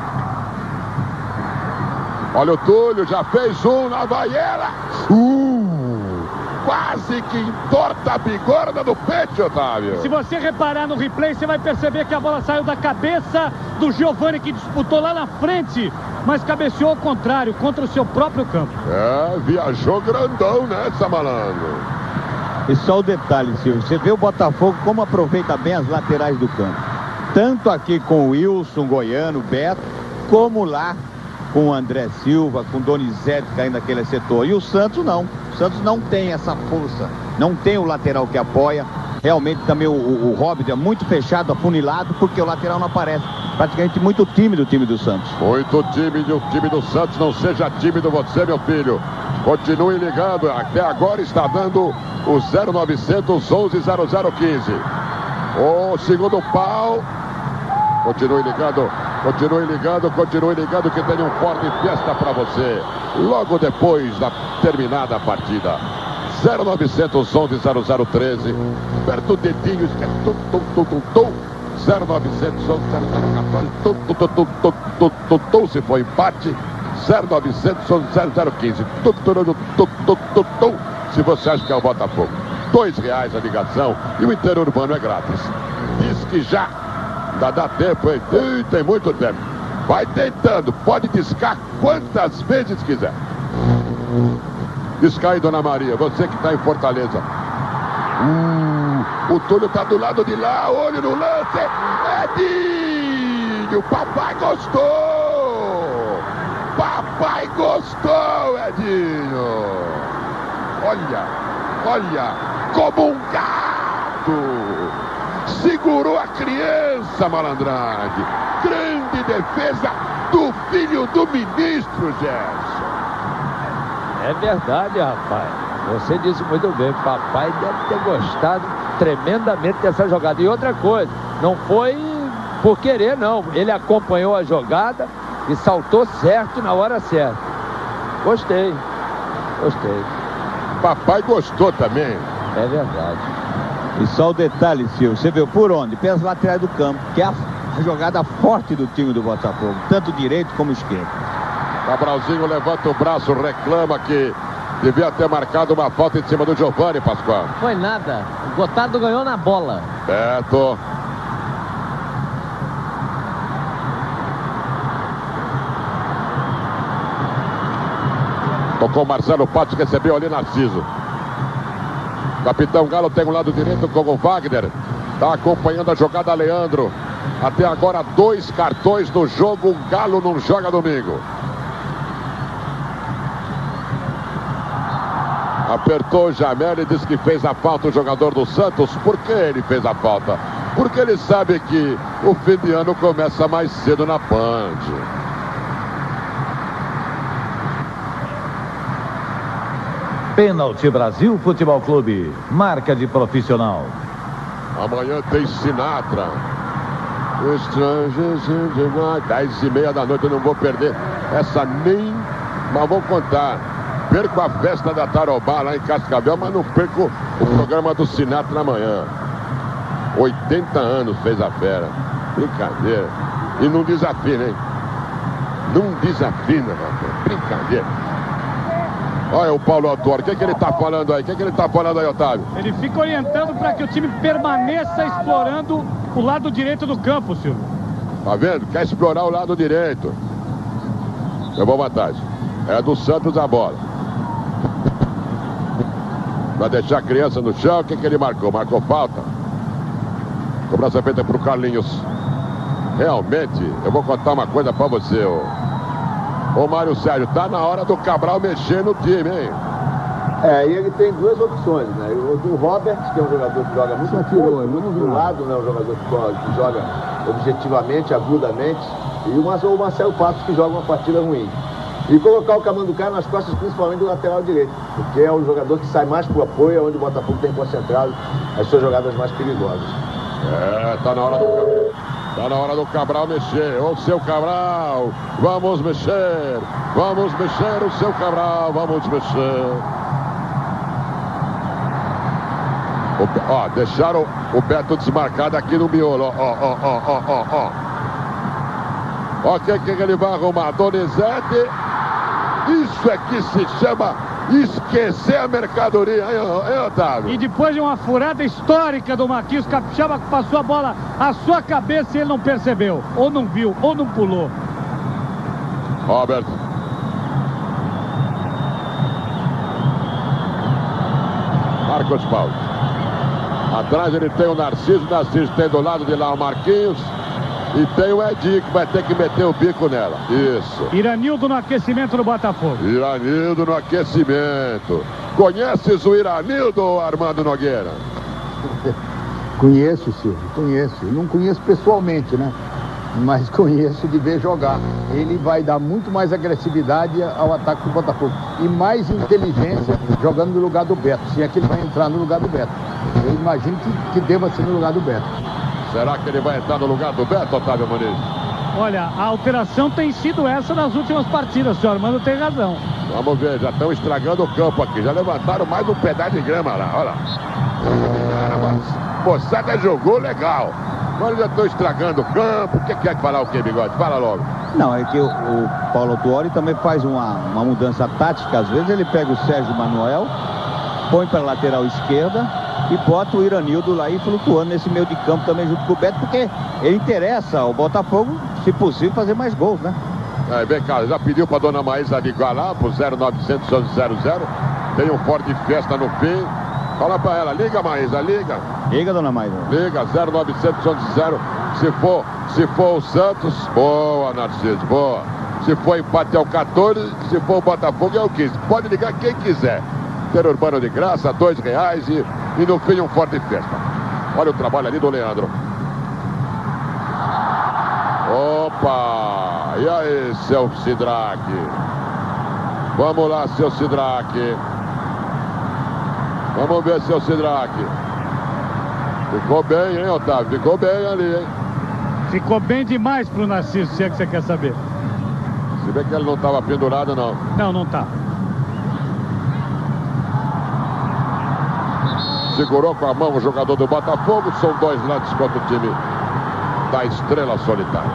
Olha o Túlio, já fez um na Baiela. Uh, quase que entorta a bigorna do peito, Otávio. Se você reparar no replay, você vai perceber que a bola saiu da cabeça do Giovani, que disputou lá na frente, mas cabeceou ao contrário, contra o seu próprio campo. É, viajou grandão nessa, malandro. E só o detalhe, Silvio, você vê o Botafogo como aproveita bem as laterais do campo. Tanto aqui com o Wilson, Goiano, Beto, como lá com o André Silva, com o Donizete caindo naquele setor. E o Santos não. O Santos não tem essa força. Não tem o lateral que apoia. Realmente também o, o, o Robert é muito fechado, afunilado, porque o lateral não aparece. Praticamente muito tímido o time do Santos. Muito tímido o time do Santos. Não seja tímido você, meu filho. Continue ligando. Até agora está dando o zero novecentos onze zero zero quinze. O segundo pau. Continue ligando. Continue ligando, continue ligando que tem um forte festa para você. Logo depois da terminada a partida. zero novecentos onze zero zero treze. Aperta o dedinho, esquece. Tum, tum, tum, tum, tum. zero novecentos onze zero zero quatorze. Tum, tum, tum, tum, tum, tum, tum, tum. Se for empate, zero novecentos onze zero zero quinze. Tum, tum, tum, tum, tum, tum, tum. Se você acha que é o Botafogo. Dois reais a ligação e o interurbano é grátis. Diz que já. Ainda dá tempo, hein? Tem, tem muito tempo. Vai tentando. Pode discar quantas vezes quiser. Disca aí, Dona Maria. Você que está em Fortaleza. Uh, o Túlio está do lado de lá. Olho no lance. Edinho. Papai gostou. Papai gostou, Edinho. Olha. Olha. Como um gato. Segurou a criança, malandragem. Grande defesa do filho do ministro, Gerson. É verdade, rapaz. Você disse muito bem. Papai deve ter gostado tremendamente dessa jogada. E outra coisa, não foi por querer, não. Ele acompanhou a jogada e saltou certo na hora certa. Gostei. Gostei. Papai gostou também. É verdade. E só o detalhe, Silvio, você viu por onde? Pelas laterais do campo, que é a, a jogada forte do time do Botafogo, tanto direito como esquerdo. Cabralzinho levanta o braço, reclama que devia ter marcado uma falta em cima do Giovani, Pascoal. Foi nada, o Gotardo ganhou na bola. Beto. Tocou Marcelo Patos, recebeu ali Narciso. Capitão Galo tem um lado direito com o Wagner. Está acompanhando a jogada Leandro. Até agora, dois cartões no jogo. O Galo não joga domingo. Apertou o Jamel e disse que fez a falta o jogador do Santos. Por que ele fez a falta? Porque ele sabe que o fim de ano começa mais cedo na Band. Pênalti Brasil Futebol Clube. Marca de profissional. Amanhã tem Sinatra. Dez e meia da noite, eu não vou perder essa nem, mas vou contar. Perco a festa da Tarobá lá em Cascavel, mas não perco o programa do Sinatra amanhã. oitenta anos fez a fera. Brincadeira. E não desafina, hein? Não desafina, rapaz. Brincadeira. Olha o Paulo Autor. O que, que ele tá falando aí? O que, que ele tá falando aí, Otávio? Ele fica orientando para que o time permaneça explorando o lado direito do campo, Silvio. Tá vendo? Quer explorar o lado direito. Levou vantagem. É do Santos a bola. Vai deixar a criança no chão. O que, que ele marcou? Marcou falta. Cobrança feita pro Carlinhos. Realmente, eu vou contar uma coisa pra você, ô. Ô Mário Sérgio, tá na hora do Cabral mexer no time, hein? É, e ele tem duas opções, né? O, o Robert, que é um jogador que joga muito atirou, muito do lado, né? Um jogador que, que joga objetivamente, agudamente. E o Marcelo Patos, que joga uma partida ruim. E colocar o Camanducaia nas costas, principalmente do lateral direito, porque é o jogador que sai mais pro apoio, onde o Botafogo tem concentrado as suas jogadas mais perigosas. É, tá na hora do Cabral. Tá na hora do Cabral mexer. Ô, seu Cabral, vamos mexer. Vamos mexer, o seu Cabral, vamos mexer. O, ó, deixaram o Beto desmarcado aqui no miolo. Ó, ó, ó, ó, ó, ó. Ó, o que, que ele vai arrumar? Donizete. Isso é que se chama esquecer a mercadoria, hein, hein, Otávio? E depois de uma furada histórica do Marquinhos Capixaba, que passou a bola à sua cabeça e ele não percebeu, ou não viu, ou não pulou. Robert. Marcos Paulo. Atrás ele tem o Narciso, o Narciso tem do lado de lá o Marquinhos. E tem o Edinho que vai ter que meter o bico nela. Isso. Iranildo no aquecimento do Botafogo. Iranildo no aquecimento. Conheces o Iranildo, Armando Nogueira? Conheço, Silvio, conheço. Não conheço pessoalmente, né? Mas conheço de ver jogar. Ele vai dar muito mais agressividade ao ataque do Botafogo. E mais inteligência jogando no lugar do Beto. Se é que ele vai entrar no lugar do Beto. Eu imagino que, que deva ser no lugar do Beto. Será que ele vai entrar no lugar do Beto, Otávio Muniz? Olha, a alteração tem sido essa nas últimas partidas, senhor Armando tem razão. Vamos ver, já estão estragando o campo aqui. Já levantaram mais um pedaço de grama lá, olha lá. Caramba, moçada jogou legal. Agora já estão estragando o campo. O que quer falar o que, Bigode? Fala logo. Não, é que o, o Paulo Tuori também faz uma, uma mudança tática. Às vezes ele pega o Sérgio Manuel, põe para a lateral esquerda e bota o Iranildo lá e flutuando nesse meio de campo também junto com o Beto, porque ele interessa ao Botafogo, se possível, fazer mais gols, né? É, vem cá, já pediu para dona Maísa ligar lá pro zero novecentos zero zero. Tem um Ford Fiesta no fim. Fala para ela, liga, Maísa, liga. Liga, dona Maísa. Liga, zero novecentos zero. Se for, se for o Santos, boa, Narciso, boa. Se for empate é o quatorze, se for o Botafogo é o quinze. Pode ligar quem quiser. Ter urbano de graça, dois reais e, e no fim um Ford Fiesta. Olha o trabalho ali do Leandro. Opa! E aí, seu Sidraque? Vamos lá, seu Sidraque. Vamos ver, seu Sidraque. Ficou bem, hein, Otávio? Ficou bem ali, hein? Ficou bem demais pro Narciso, se é que você quer saber. Se bem que ele não estava pendurado, não. Não, não tá. Segurou com a mão o jogador do Botafogo. São dois lances contra o time da Estrela Solitária.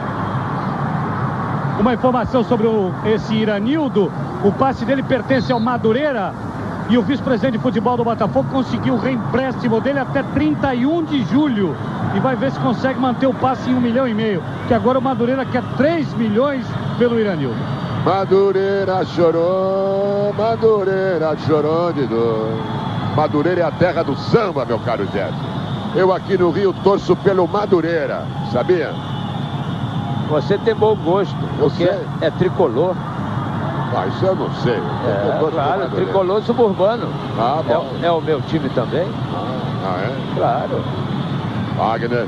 Uma informação sobre o, esse Iranildo. O passe dele pertence ao Madureira. E o vice-presidente de futebol do Botafogo conseguiu o reempréstimo dele até trinta e um de julho. E vai ver se consegue manter o passe em um milhão e meio. Que agora o Madureira quer três milhões pelo Iranildo. Madureira chorou, Madureira chorou de dor. Madureira é a terra do samba, meu caro Jeff. Eu aqui no Rio torço pelo Madureira, sabia? Você tem bom gosto, porque Você? é tricolor. Ah, isso eu não sei. É, Eu claro, tricolor suburbano. Ah, é, bom. o- é o meu time também. Ah, é? Claro. Wagner.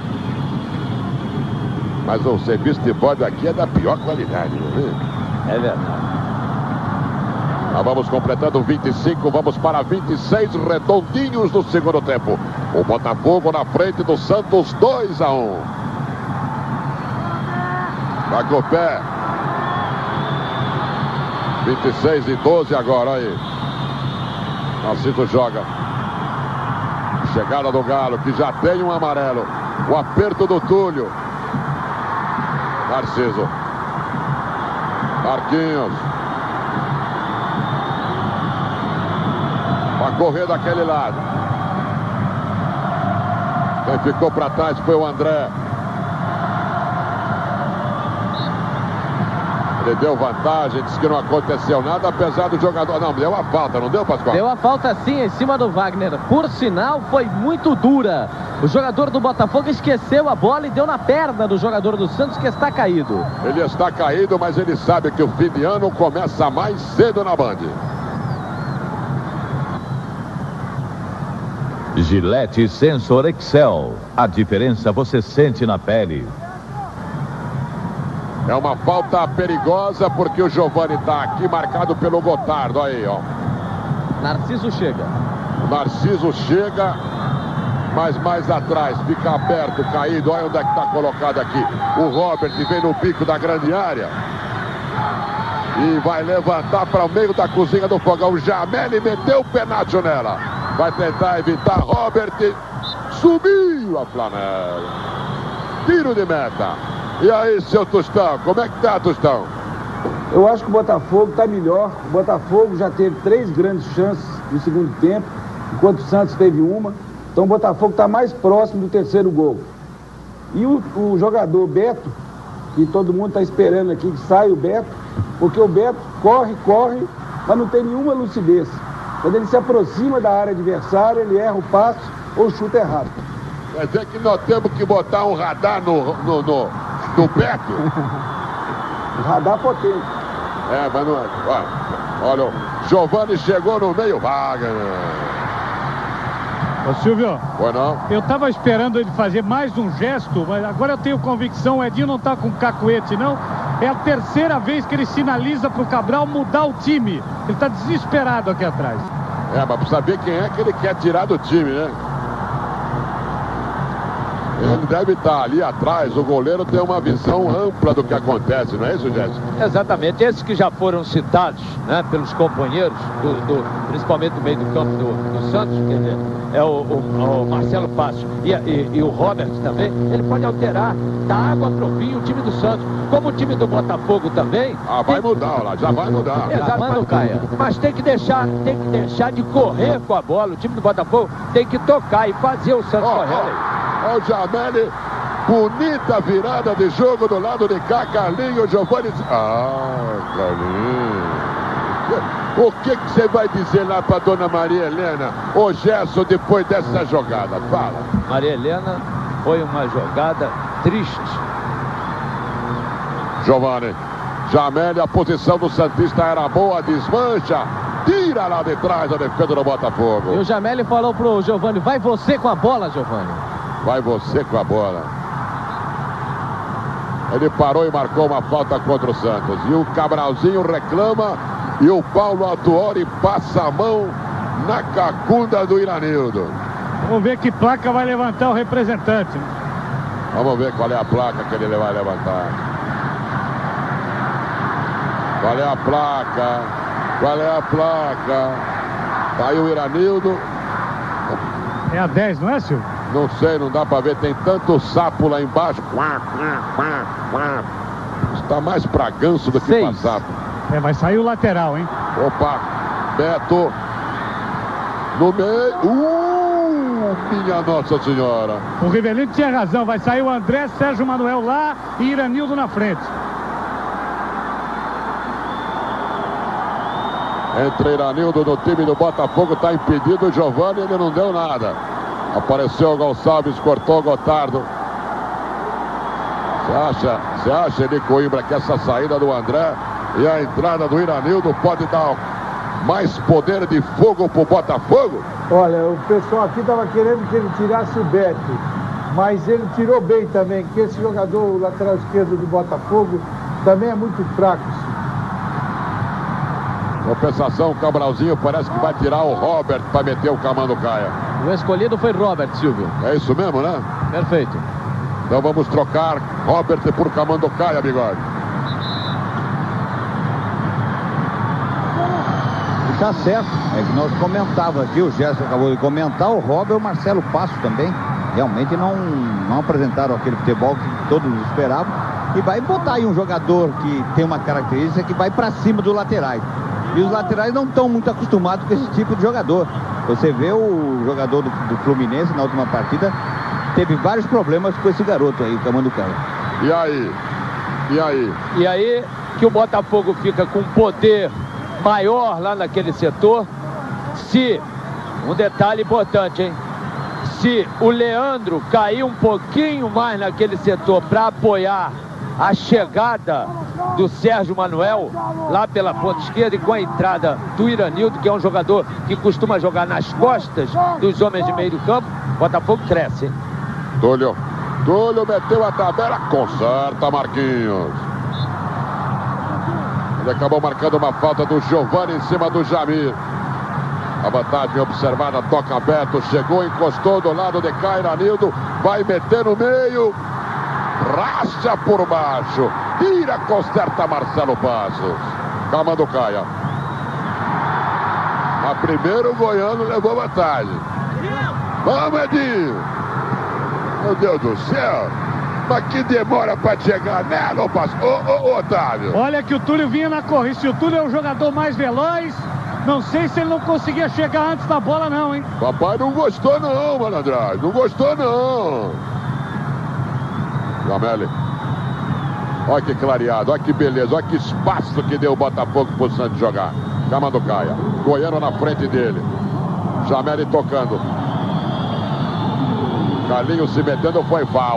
Mas o serviço de bode aqui é da pior qualidade, né? É verdade. Nós vamos completando vinte e cinco, vamos para vinte e seis redondinhos do segundo tempo. O Botafogo na frente do Santos, dois a um. Vai com o pé. vinte e seis e doze agora, aí. Narciso joga. Chegada do Galo, que já tem um amarelo. O aperto do Túlio. Narciso. Marquinhos. Vai correr daquele lado. Quem ficou para trás foi o André. Ele deu vantagem, disse que não aconteceu nada, apesar do jogador... Não, deu a falta, não deu, Pascoal? Deu a falta sim em cima do Wagner. Por sinal, foi muito dura. O jogador do Botafogo esqueceu a bola e deu na perna do jogador do Santos, que está caído. Ele está caído, mas ele sabe que o fim de ano começa mais cedo na Band. Gillette Sensor Excel. A diferença você sente na pele. É uma falta perigosa porque o Giovani está aqui marcado pelo Gotardo. Aí, ó. Narciso chega. O Narciso chega, mas mais atrás, fica aberto, caído. Olha onde é que está colocado aqui. O Robert vem no pico da grande área. E vai levantar para o meio da cozinha do fogão. O Jameli meteu o penacho nela. Vai tentar evitar. Robert subiu a flanela. Tiro de meta. E aí, seu Tostão, como é que tá, Tostão? Eu acho que o Botafogo está melhor. O Botafogo já teve três grandes chances no segundo tempo, enquanto o Santos teve uma. Então o Botafogo está mais próximo do terceiro gol. E o, o jogador Beto, que todo mundo está esperando aqui que saia o Beto, porque o Beto corre, corre, mas não tem nenhuma lucidez. Quando ele se aproxima da área adversária, ele erra o passe ou chuta errado. Quer dizer que nós temos que botar um radar no, no, no, no Beto? O radar potente. É, mas não é. Olha, olha, o Giovani chegou no meio. Wagner. Ô Silvio, Foi não? eu tava esperando ele fazer mais um gesto, mas agora eu tenho convicção, o Edinho não tá com cacuete não. É a terceira vez que ele sinaliza pro Cabral mudar o time. Ele tá desesperado aqui atrás. É, mas pra saber quem é que ele quer tirar do time, né? Ele deve estar ali atrás, o goleiro tem uma visão ampla do que acontece, não é isso, Jéssica? Exatamente, esses que já foram citados, né, pelos companheiros, do, do, principalmente do meio do campo do, do Santos, quer dizer, é o, o, o Marcelo Fácil e, e, e o Robert também, ele pode alterar da água pro vinho o time do Santos, como o time do Botafogo também. Ah, vai mudar, olha lá, já vai mudar. Exato, Manda, Caia. mas tem que deixar, tem que deixar de correr com a bola, o time do Botafogo tem que tocar e fazer o Santos Ó, correr. ó. Olha o Jameli, bonita virada de jogo do lado de cá, Carlinhos, Giovani. Ah, Carlinhos. O que que você vai dizer lá para dona Maria Helena, ô Gerson, depois dessa jogada? Fala. Maria Helena, foi uma jogada triste. Giovani, Jameli, a posição do Santista era boa, desmancha, tira lá de trás a defesa do Botafogo. E o Jameli falou pro Giovani, vai você com a bola, Giovani. Vai você com a bola. Ele parou e marcou uma falta contra o Santos. E o Cabralzinho reclama. E o Paulo Autuori passa a mão na cacunda do Iranildo. Vamos ver que placa vai levantar o representante. Vamos ver qual é a placa que ele vai levantar. Qual é a placa? Qual é a placa? Tá aí o Iranildo. É a dez, não é, Silvio? Não sei, não dá pra ver. Tem tanto sapo lá embaixo. Quá, quá, quá, quá. Está mais pra ganso do que Seis. pra sapo. É, vai sair o lateral, hein? Opa, Beto. No meio. Uh, minha Nossa Senhora. O Rivelino tinha razão, vai sair o André, Sérgio Manuel lá e Iranildo na frente. Entre Iranildo no time do Botafogo, tá impedido o Giovani, ele não deu nada. Apareceu o Gonçalves, cortou o Gotardo. Você acha, você acha, Eli Coimbra, que essa saída do André e a entrada do Iranildo pode dar mais poder de fogo pro Botafogo? Olha, o pessoal aqui estava querendo que ele tirasse o Beto, mas ele tirou bem também, que esse jogador, o lateral esquerdo do Botafogo, também é muito fraco. Compensação, o Cabralzinho parece que vai tirar o Robert para meter o Camanducaia. O escolhido foi Robert, Silvio. É isso mesmo, né? Perfeito. Então vamos trocar Robert por Camanducaia, Bigode. Tá certo, é que nós comentávamos aqui, o Gerson acabou de comentar, o Robert e o Marcelo Passo também, realmente não, não apresentaram aquele futebol que todos esperavam, e vai botar aí um jogador que tem uma característica que vai para cima dos laterais, e os laterais não estão muito acostumados com esse tipo de jogador. Você vê o jogador do, do Fluminense na última partida, teve vários problemas com esse garoto aí, o Camanducaia. E aí? E aí? E aí que o Botafogo fica com poder maior lá naquele setor, se, um detalhe importante, hein? Se o Leandro cair um pouquinho mais naquele setor para apoiar a chegada do Sérgio Manuel lá pela ponta esquerda e com a entrada do Iranildo, que é um jogador que costuma jogar nas costas dos homens de meio do campo, o Botafogo cresce, hein? Túlio, Túlio meteu a tabela, conserta Marquinhos. Ele acabou marcando uma falta do Giovani em cima do Jamir. A vantagem observada, toca aberto, chegou, encostou do lado de cá, Iranildo, vai meter no meio, racha por baixo, tira, conserta Marcelo Passos. Camanducaia. A primeiro o Goiano levou vantagem. Vamos, Edinho. Meu Deus do céu. Mas que demora para chegar nela, ô, ô, ô, Otávio. Olha que o Túlio vinha na corrida. Se o Túlio é o jogador mais veloz, não sei se ele não conseguia chegar antes da bola, não, hein? Papai não gostou, não, Malandragem. Não gostou, não. Gamelli. Olha que clareado, olha que beleza, olha que espaço que deu o Botafogo pro Santos jogar. Camanducaia. Goiano na frente dele. Jameli tocando. Carlinhos se metendo, foi foul.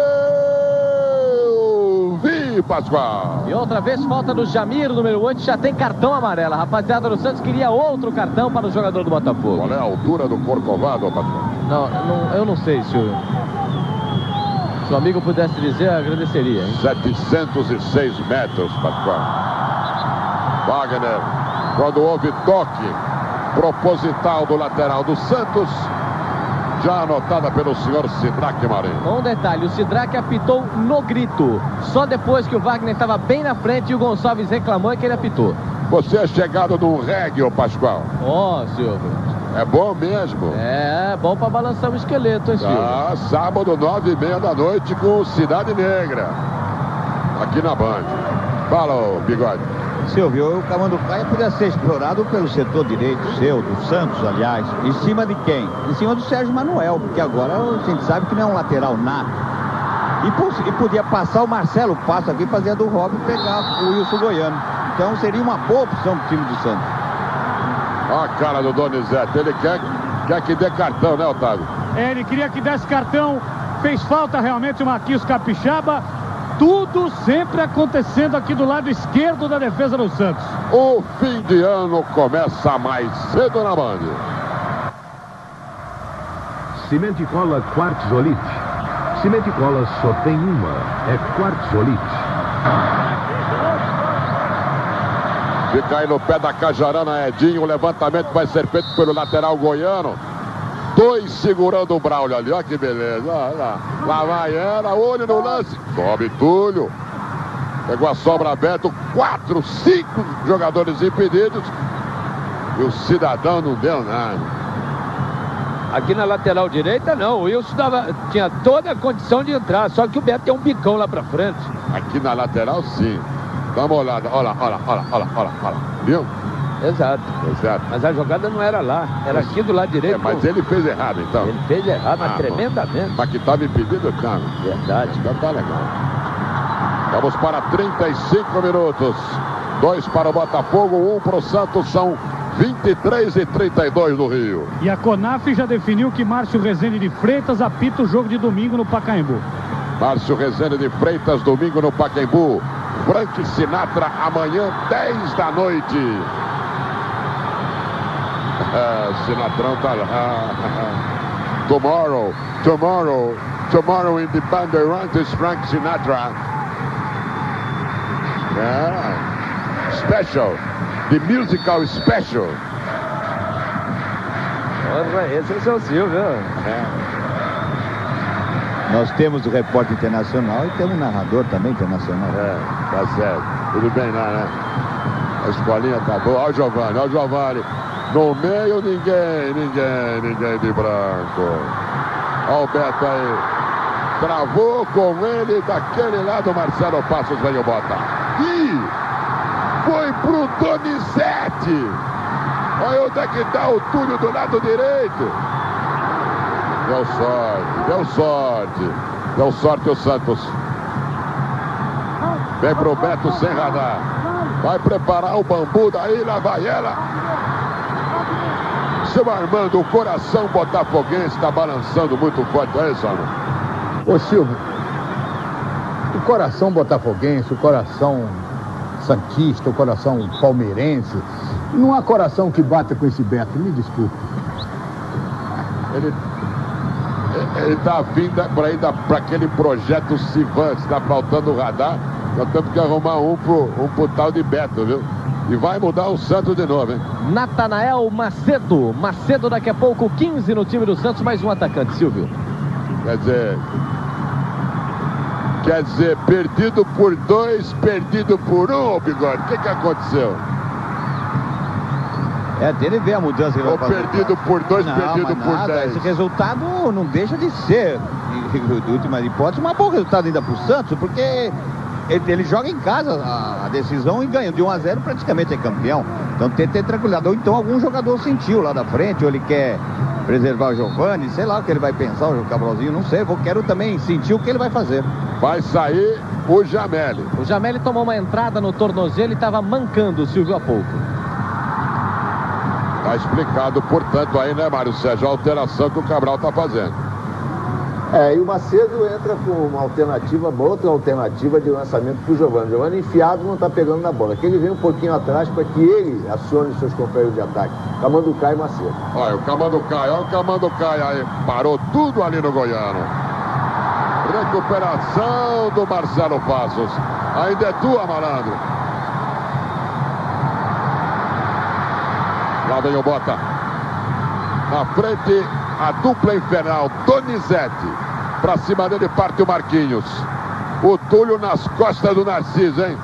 Pascoal. E outra vez falta do Jamir, número oito, já tem cartão amarelo. A rapaziada do Santos queria outro cartão para o jogador do Botafogo. Qual é a altura do Corcovado, Pascoal? Não, não, eu não sei, senhor. Se o amigo pudesse dizer, agradeceria, hein? setecentos e seis metros, Pascoal. Wagner, quando houve toque proposital do lateral do Santos, já anotada pelo senhor Sidraque Marinho. Um detalhe, o Sidraque apitou no grito. Só depois que o Wagner estava bem na frente e o Gonçalves reclamou é que ele apitou. Você é chegado no reggae, ô Pascoal. Ó, oh, Silvio. É bom mesmo. É, bom para balançar o esqueleto, hein, Silvio? Ah, sábado, nove e meia da noite com Cidade Negra. Aqui na Band. Fala, ô Bigode. Silvio, o Camanducaia podia ser explorado pelo setor direito seu, do Santos, aliás. Em cima de quem? Em cima do Sérgio Manuel, porque agora a gente sabe que não é um lateral nato. E, e podia passar o Marcelo Passo aqui, fazer a do Robin e pegar o Wilson Goiano. Então seria uma boa opção pro time do Santos. Olha a cara do Donizete, ele quer, quer que dê cartão, né, Otávio? É, ele queria que desse cartão, fez falta realmente o Marquinhos Capixaba. Tudo sempre acontecendo aqui do lado esquerdo da defesa do Santos. O fim de ano começa mais cedo na Band. Cimento e Cola Quartzolite. Cimento e Cola só tem uma, é Quartzolite. Fica aí no pé da Cajarana, Edinho. O levantamento vai ser feito pelo lateral goiano. Dois segurando o Braulio ali, olha que beleza. Olha lá, lá vai ela, olho no lance. Sobe Túlio. Pegou a sobra aberta, quatro, cinco jogadores impedidos. E o cidadão não deu nada. Aqui na lateral direita, não. O Wilson dava, tinha toda a condição de entrar, só que o Beto tem um bicão lá pra frente. Aqui na lateral, sim. Dá uma olhada, olha lá, olha lá, olha lá, olha lá, olha lá. Viu? Exato. Exato. Mas a jogada não era lá, era aqui do lado direito. É, mas ele fez errado, então. Ele fez errado, mas ah, tremendamente. Mas que estava impedido, cara. Verdade. Então tá legal. Vamos para trinta e cinco minutos. Dois para o Botafogo, um para o Santos. São vinte e três e trinta e dois do Rio. E a CONAF já definiu que Márcio Rezende de Freitas apita o jogo de domingo no Pacaembu. Márcio Rezende de Freitas, domingo no Pacaembu. Frank Sinatra, amanhã, dez da noite. Ah, Sinatrão tá lá. Tomorrow, tomorrow, tomorrow in the Bandeirantes, Frank Sinatra. Yeah. Special. The musical special. Olha, esse é o seu Silvio. É. Nós temos o repórter internacional e temos o narrador também internacional. É, tá certo. Tudo bem lá, né? A escolinha tá boa. Olha o Giovanni, olha o Giovanni. No meio, ninguém, ninguém, ninguém de branco. Olha o Beto aí. Travou com ele daquele lado. Marcelo Passos veio bota. Ih! Foi pro Donizete. Olha onde é que tá o Túlio do lado direito. Deu sorte, deu sorte. Deu sorte o Santos. Vem pro Beto sem radar. Vai preparar o bambu daí, lá vai ela. Seu Armando, o coração botafoguense está balançando muito forte. É isso, Armando? Ô Silvio, o coração botafoguense, o coração santista, o coração palmeirense, não há coração que bata com esse Beto, me desculpe. Ele ele está vindo para ir para aquele projeto Sivan, está faltando o radar. Nós temos que arrumar um pro, um pro tal de Beto, viu? E vai mudar o Santos de novo, hein? Natanael Macedo. Macedo daqui a pouco, quinze no time do Santos, mais um atacante, Silvio. Quer dizer... Quer dizer, perdido por dois, perdido por um, ô Bigode. O que que aconteceu? É, dele ver a mudança. Ou perdido por dois, não, perdido por nada, dez. Esse resultado não deixa de ser, de última hipótese, um bom resultado ainda pro Santos, porque... Ele, ele joga em casa a, a decisão e ganha. De um a zero praticamente é campeão. Então tem que ter tranquilidade. Ou então algum jogador sentiu lá da frente, ou ele quer preservar o Giovanni, sei lá o que ele vai pensar, o Cabralzinho, não sei. Eu quero também sentir o que ele vai fazer. Vai sair o Jameli. O Jameli tomou uma entrada no tornozelo e estava mancando o Silvio há pouco. Tá explicado, portanto, aí, né, Mário Sérgio, a alteração que o Cabral tá fazendo. É, e o Macedo entra com uma alternativa, uma outra alternativa de lançamento para o Giovanni. O Giovanni enfiado não está pegando na bola. Que ele vem um pouquinho atrás para que ele acione seus companheiros de ataque. Camanducaia e Macedo. Olha, o Camanducaia, olha o Camanducaia aí. Parou tudo ali no Goiano. Recuperação do Marcelo Passos. Ainda é tua, malandro. Lá vem o Bota. Na frente, a dupla infernal, Donizete. Pra cima dele parte o Marquinhos. O Túlio nas costas do Narciso, hein?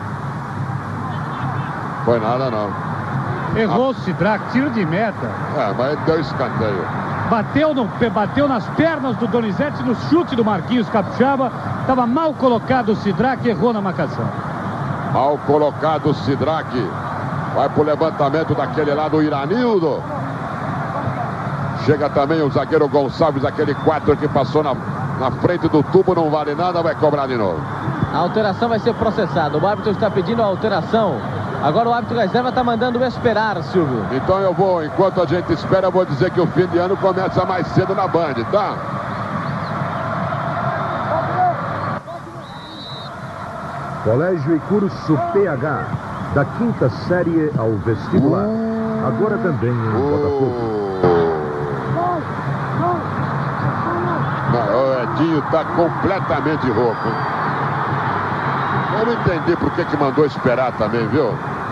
Foi nada, não. Errou o Sidraque, tiro de meta. É, mas deu escanteio. Bateu, no, bateu nas pernas do Donizete no chute do Marquinhos Capixaba. Estava mal colocado o Sidraque, errou na marcação. Mal colocado o Sidraque. Vai pro levantamento daquele lado o Iranildo. Chega também o zagueiro Gonçalves, aquele quatro que passou na, na frente do tubo, não vale nada, vai cobrar de novo. A alteração vai ser processada. O árbitro está pedindo a alteração. Agora o árbitro reserva está mandando esperar, Silvio. Então eu vou, enquanto a gente espera, eu vou dizer que o fim de ano começa mais cedo na Band, tá? Colégio e curso P H, da quinta série ao vestibular. Agora também em Botafogo. O Edinho tá completamente rouco, hein? Eu não entendi por que que mandou esperar também, viu?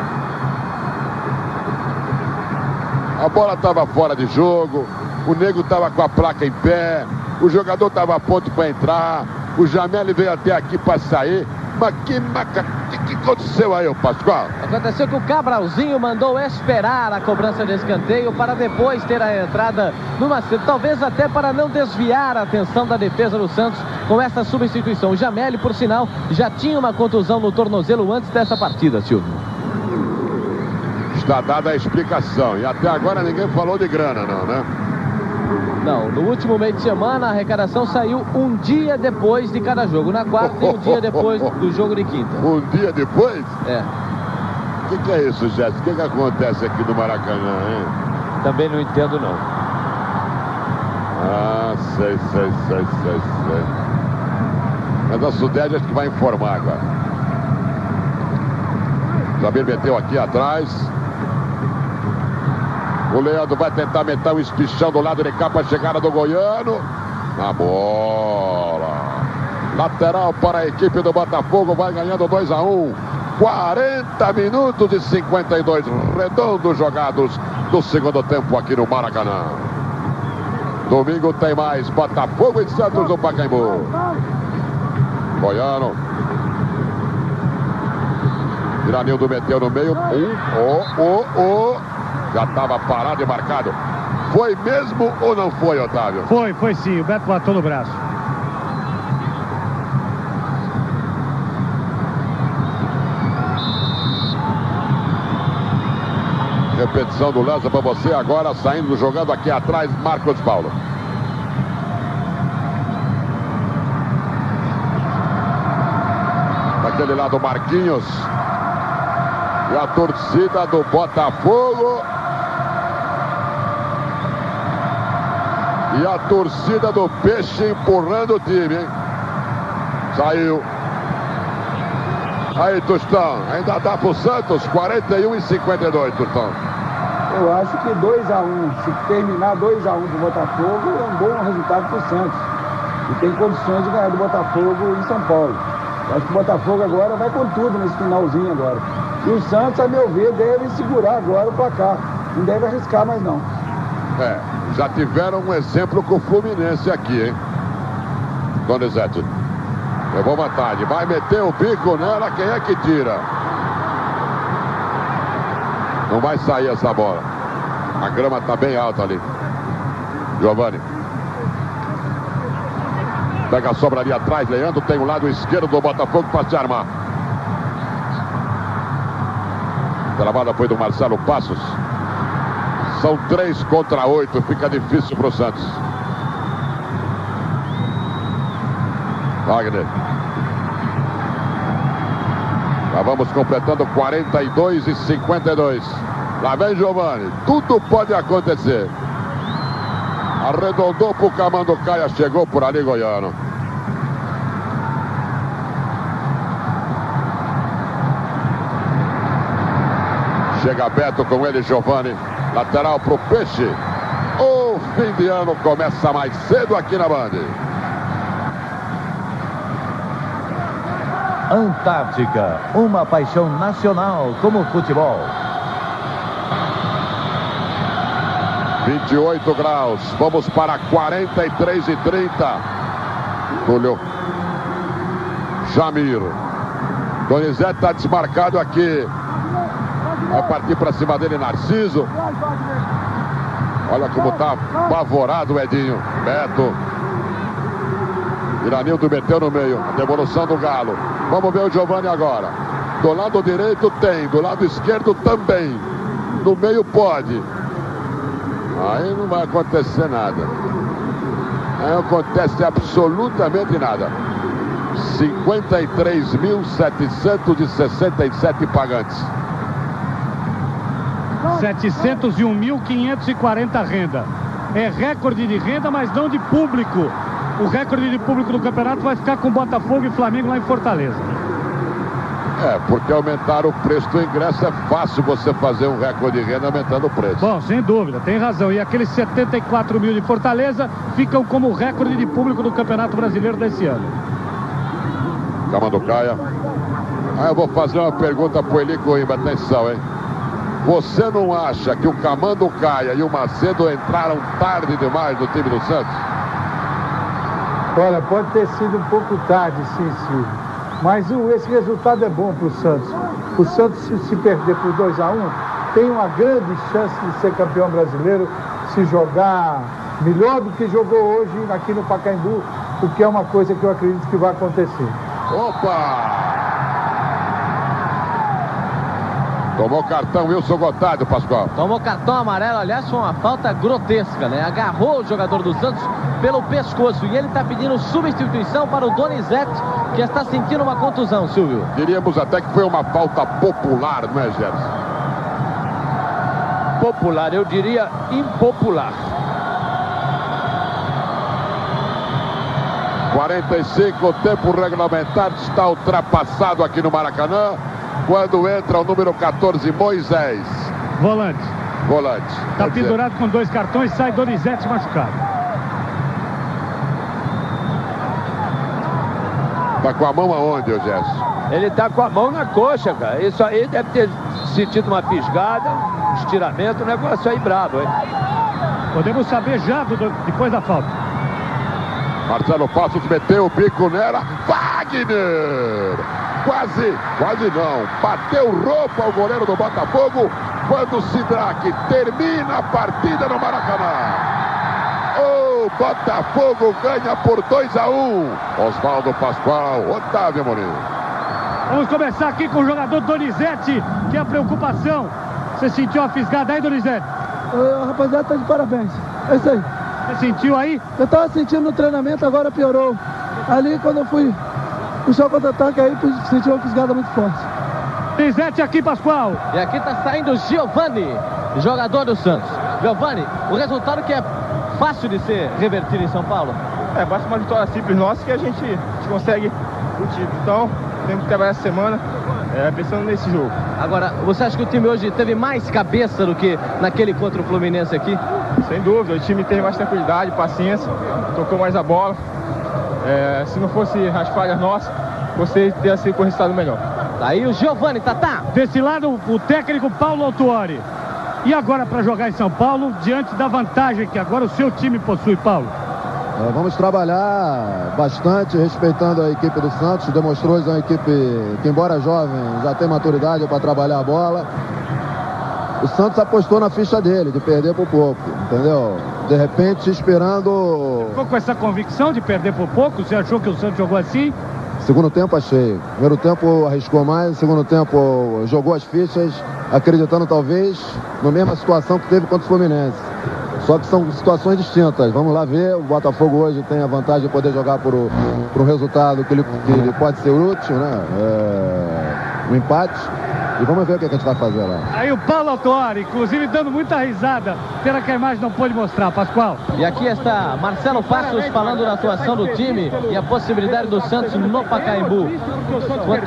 A bola tava fora de jogo, o nego tava com a placa em pé, o jogador tava a ponto para entrar, o Jameli veio até aqui para sair. Mas que maca... que, que aconteceu aí, ô Pascoal? Aconteceu que o Cabralzinho mandou esperar a cobrança de escanteio para depois ter a entrada do Macedo. Talvez até para não desviar a atenção da defesa do Santos com essa substituição. O Jameli, por sinal, já tinha uma contusão no tornozelo antes dessa partida, Silvio. Está dada a explicação. E até agora ninguém falou de grana, não, né? Não, no último meio de semana a arrecadação saiu um dia depois de cada jogo. Na quarta e um dia depois do jogo de quinta. Um dia depois? É. que, que é isso, Jéssica? O que, que acontece aqui no Maracanã, hein? Também não entendo, não. Ah, sei, sei, sei, sei, sei. Mas a Sudeste acho que vai informar agora. Jamir meteu aqui atrás. O Leandro vai tentar meter um espichão do lado de cá para a chegada do Goiano. Na bola. Lateral para a equipe do Botafogo. Vai ganhando dois a um. quarenta minutos e cinquenta e dois redondos jogados do segundo tempo aqui no Maracanã. Domingo tem mais Botafogo e Santos no Pacaembu. Goiano. Iranildo meteu no meio. Um, oh, oh, oh. Já estava parado e marcado. Foi mesmo ou não foi, Otávio? Foi, foi sim. O Beto matou no braço. Repetição do lance para você agora, saindo, jogando aqui atrás, Marcos Paulo. Daquele lado, Marquinhos. E a torcida do Botafogo. E a torcida do Peixe empurrando o time, hein? Saiu. Aí, Tostão, ainda dá pro Santos, quarenta e um e cinquenta e dois, Tostão. Eu acho que dois a um, se terminar dois a um do Botafogo, é um bom resultado pro Santos. E tem condições de ganhar do Botafogo em São Paulo. Eu acho que o Botafogo agora vai com tudo nesse finalzinho agora. E o Santos, a meu ver, deve segurar agora o placar. Não deve arriscar mais não. É, já tiveram um exemplo com o Fluminense aqui, hein? Donizete. Levou vantagem. Vai meter o bico nela, quem é que tira? Não vai sair essa bola. A grama tá bem alta ali. Giovani. Pega a sobra ali atrás, Leandro. Tem o lado esquerdo do Botafogo para se armar. Travada foi do Marcelo Passos. São três contra oito. Fica difícil para o Santos. Wagner. Já vamos completando quarenta e dois e cinquenta e dois. Lá vem Giovani. Tudo pode acontecer. Arredondou para o Camanducaia. Chegou por ali, Goiano. Chega Beto com ele, Giovani. Lateral para o Peixe. O fim de ano começa mais cedo aqui na Band. Antártica, uma paixão nacional como o futebol. vinte e oito graus. Vamos para quarenta e três e trinta. Túlio. Jamir. Donizete está desmarcado aqui. Vai partir para cima dele, Narciso. Olha como está apavorado o Edinho. Beto. Iranildo meteu no meio. Devolução do Galo. Vamos ver o Giovani agora. Do lado direito tem. Do lado esquerdo também. No meio pode. Aí não vai acontecer nada. Aí não acontece absolutamente nada. cinquenta e três mil setecentos e sessenta e sete pagantes. setecentos e um mil quinhentos e quarenta renda. É recorde de renda, mas não de público. O recorde de público do campeonato vai ficar com Botafogo e Flamengo lá em Fortaleza. É, porque aumentaram o preço do ingresso. É fácil você fazer um recorde de renda aumentando o preço. Bom, sem dúvida, tem razão. E aqueles setenta e quatro mil de Fortaleza ficam como recorde de público do Campeonato Brasileiro desse ano. Camanducaia. Ah, eu vou fazer uma pergunta pro Eli Coimbra. Atenção, hein? Você não acha que o Camanducaia e o Macedo entraram tarde demais no time do Santos? Olha, pode ter sido um pouco tarde, sim, Silvio. Mas o, esse resultado é bom para o Santos. O Santos, se, se perder por dois a um, tem uma grande chance de ser campeão brasileiro se jogar melhor do que jogou hoje aqui no Pacaembu, o que é uma coisa que eu acredito que vai acontecer. Opa! Tomou cartão Wilson Gotardo, Pascoal. Tomou cartão amarelo, aliás, foi uma falta grotesca, né? Agarrou o jogador do Santos pelo pescoço e ele está pedindo substituição para o Donizete, que está sentindo uma contusão, Silvio. Diríamos até que foi uma falta popular, não é, Gerson? Popular, eu diria impopular. quarenta e cinco, o tempo regulamentar está ultrapassado aqui no Maracanã, quando entra o número quatorze, Moisés. Volante. Volante. Está pendurado dizer... com dois cartões, sai Donizete machucado. Tá com a mão aonde, ô Gerson? Ele tá com a mão na coxa, cara. Isso aí deve ter sentido uma fisgada, um estiramento, um negócio aí brabo, hein? Podemos saber já do, depois da falta. Marcelo Passos meteu o bico nela. Wagner! Quase, quase não. Bateu roupa o goleiro do Botafogo quando o Sidraque termina a partida no Maracanã. O Botafogo ganha por dois a um. Oswaldo Pascoal, Otávio Amorim. Vamos começar aqui com o jogador Donizete, que é a preocupação. Você sentiu a fisgada aí, Donizete? O rapaziada tá de parabéns. É isso aí. Você sentiu aí? Eu tava sentindo no treinamento, agora piorou. Ali, quando eu fui puxar o contra-ataque, aí senti uma fisgada muito forte. Donizete aqui, Pascoal. E aqui tá saindo Giovani, jogador do Santos. Giovani, o resultado que é fácil de ser revertido em São Paulo? É, basta uma vitória simples nossa que a gente, a gente consegue o título. Então, temos que trabalhar essa semana é, pensando nesse jogo. Agora, você acha que o time hoje teve mais cabeça do que naquele contra o Fluminense aqui? Sem dúvida, o time teve mais tranquilidade, paciência, tocou mais a bola. É, se não fosse as falhas nossas, você teria sido com o resultado melhor. Aí o Giovani, Tatá. Desse lado, o técnico Paulo Autuori. E agora para jogar em São Paulo, diante da vantagem que agora o seu time possui, Paulo? É, vamos trabalhar bastante, respeitando a equipe do Santos. Demonstrou que é uma equipe que, embora jovem, já tem maturidade para trabalhar a bola. O Santos apostou na ficha dele, de perder por pouco, entendeu? De repente, esperando... Ficou com essa convicção de perder por pouco? Você achou que o Santos jogou assim? Segundo tempo, achei. Primeiro tempo, arriscou mais. Segundo tempo, jogou as fichas, acreditando, talvez, na mesma situação que teve contra o Fluminense. Só que são situações distintas. Vamos lá ver. O Botafogo hoje tem a vantagem de poder jogar por, por um resultado que ele, que ele pode ser útil, né? É, um empate. E vamos ver o que a gente vai fazer lá. Aí o Paulo Autuori, inclusive dando muita risada. Pena que a imagem não pôde mostrar, Pascoal. E aqui está Marcelo Passos falando da atuação do time e a possibilidade do Santos no Pacaembu. Quanto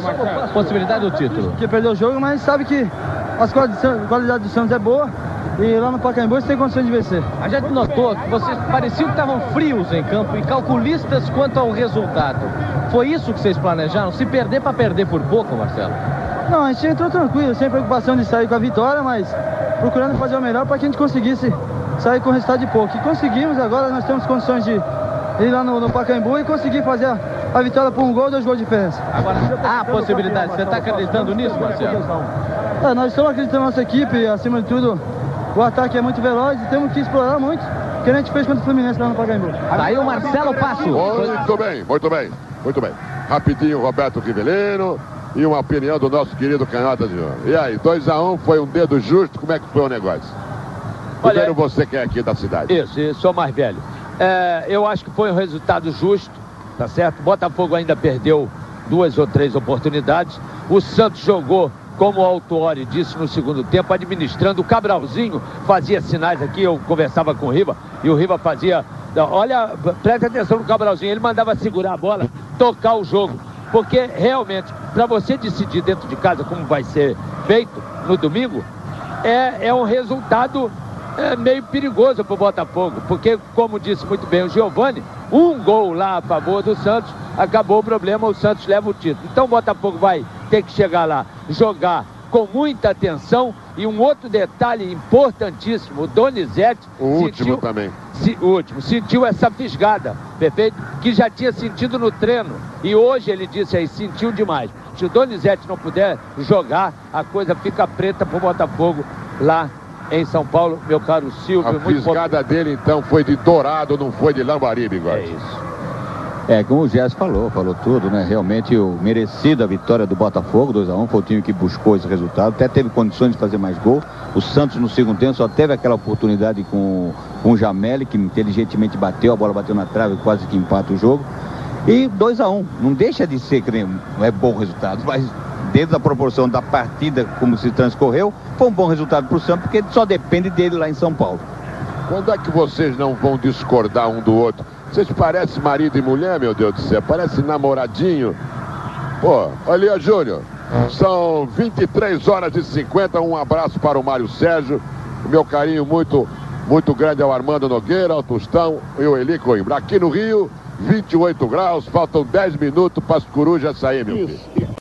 à possibilidade do título. Que perdeu o jogo, mas sabe que a qualidade do Santos é boa. E lá no Pacaembu você tem condições de vencer. A gente notou que vocês pareciam que estavam frios em campo e calculistas quanto ao resultado. Foi isso que vocês planejaram? Se perder para perder por pouco, Marcelo? Não, a gente entrou tranquilo, sem preocupação de sair com a vitória, mas procurando fazer o melhor para que a gente conseguisse sair com o resultado de pouco. E conseguimos, agora nós temos condições de ir lá no, no Pacaembu e conseguir fazer a, a vitória por um gol, dois gols de diferença. Agora, há possibilidade, você está acreditando nisso, Marcelo? É, nós estamos acreditando na nossa equipe, acima de tudo, o ataque é muito veloz e temos que explorar muito, o que a gente fez contra o Fluminense lá no Pacaembu. Tá aí o Marcelo Passos. Muito bem, muito bem, muito bem. Rapidinho, Roberto Rivelino. E uma opinião do nosso querido Canhota de Ouro. E aí, dois a um, foi um dedo justo, como é que foi o negócio? Olha, primeiro você que é aqui da cidade. Isso, eu sou mais velho. É, eu acho que foi um resultado justo, tá certo? Botafogo ainda perdeu duas ou três oportunidades. O Santos jogou, como o Autuori disse no segundo tempo, administrando. O Cabralzinho fazia sinais aqui, eu conversava com o Riva, e o Riva fazia... Olha, presta atenção no Cabralzinho, ele mandava segurar a bola, tocar o jogo. Porque realmente, para você decidir dentro de casa como vai ser feito no domingo, é, é um resultado é, meio perigoso para o Botafogo. Porque, como disse muito bem o Giovani, um gol lá a favor do Santos, acabou o problema, o Santos leva o título. Então o Botafogo vai ter que chegar lá, jogar com muita atenção. E um outro detalhe importantíssimo, o Donizete... O último sentiu, também. Se, o último, sentiu essa fisgada, perfeito? Que já tinha sentido no treino. E hoje ele disse aí, sentiu demais. Se o Donizete não puder jogar, a coisa fica preta pro Botafogo lá em São Paulo, meu caro Silvio. A muito fisgada dele, então, foi de Dourado, não foi de Lambari, Bigode. É isso. É, como o Gerson falou, falou tudo, né? Realmente o merecido a vitória do Botafogo, dois a um, foi o time que buscou esse resultado, até teve condições de fazer mais gol. O Santos no segundo tempo só teve aquela oportunidade com, com o Jameli, que inteligentemente bateu, a bola bateu na trave, quase que empata o jogo. E dois a um, não deixa de ser que não é bom resultado, mas dentro da proporção da partida como se transcorreu, foi um bom resultado para o Santos, porque só depende dele lá em São Paulo. Quando é que vocês não vão discordar um do outro? Vocês parecem marido e mulher, meu Deus do céu, parece namoradinho. Pô, olha, Júnior, são vinte e três horas e cinquenta, um abraço para o Mário Sérgio, o meu carinho muito, muito grande ao Armando Nogueira, ao Tostão e ao Eli Coimbra. Aqui no Rio, vinte e oito graus, faltam dez minutos para as corujas saírem, meu filho.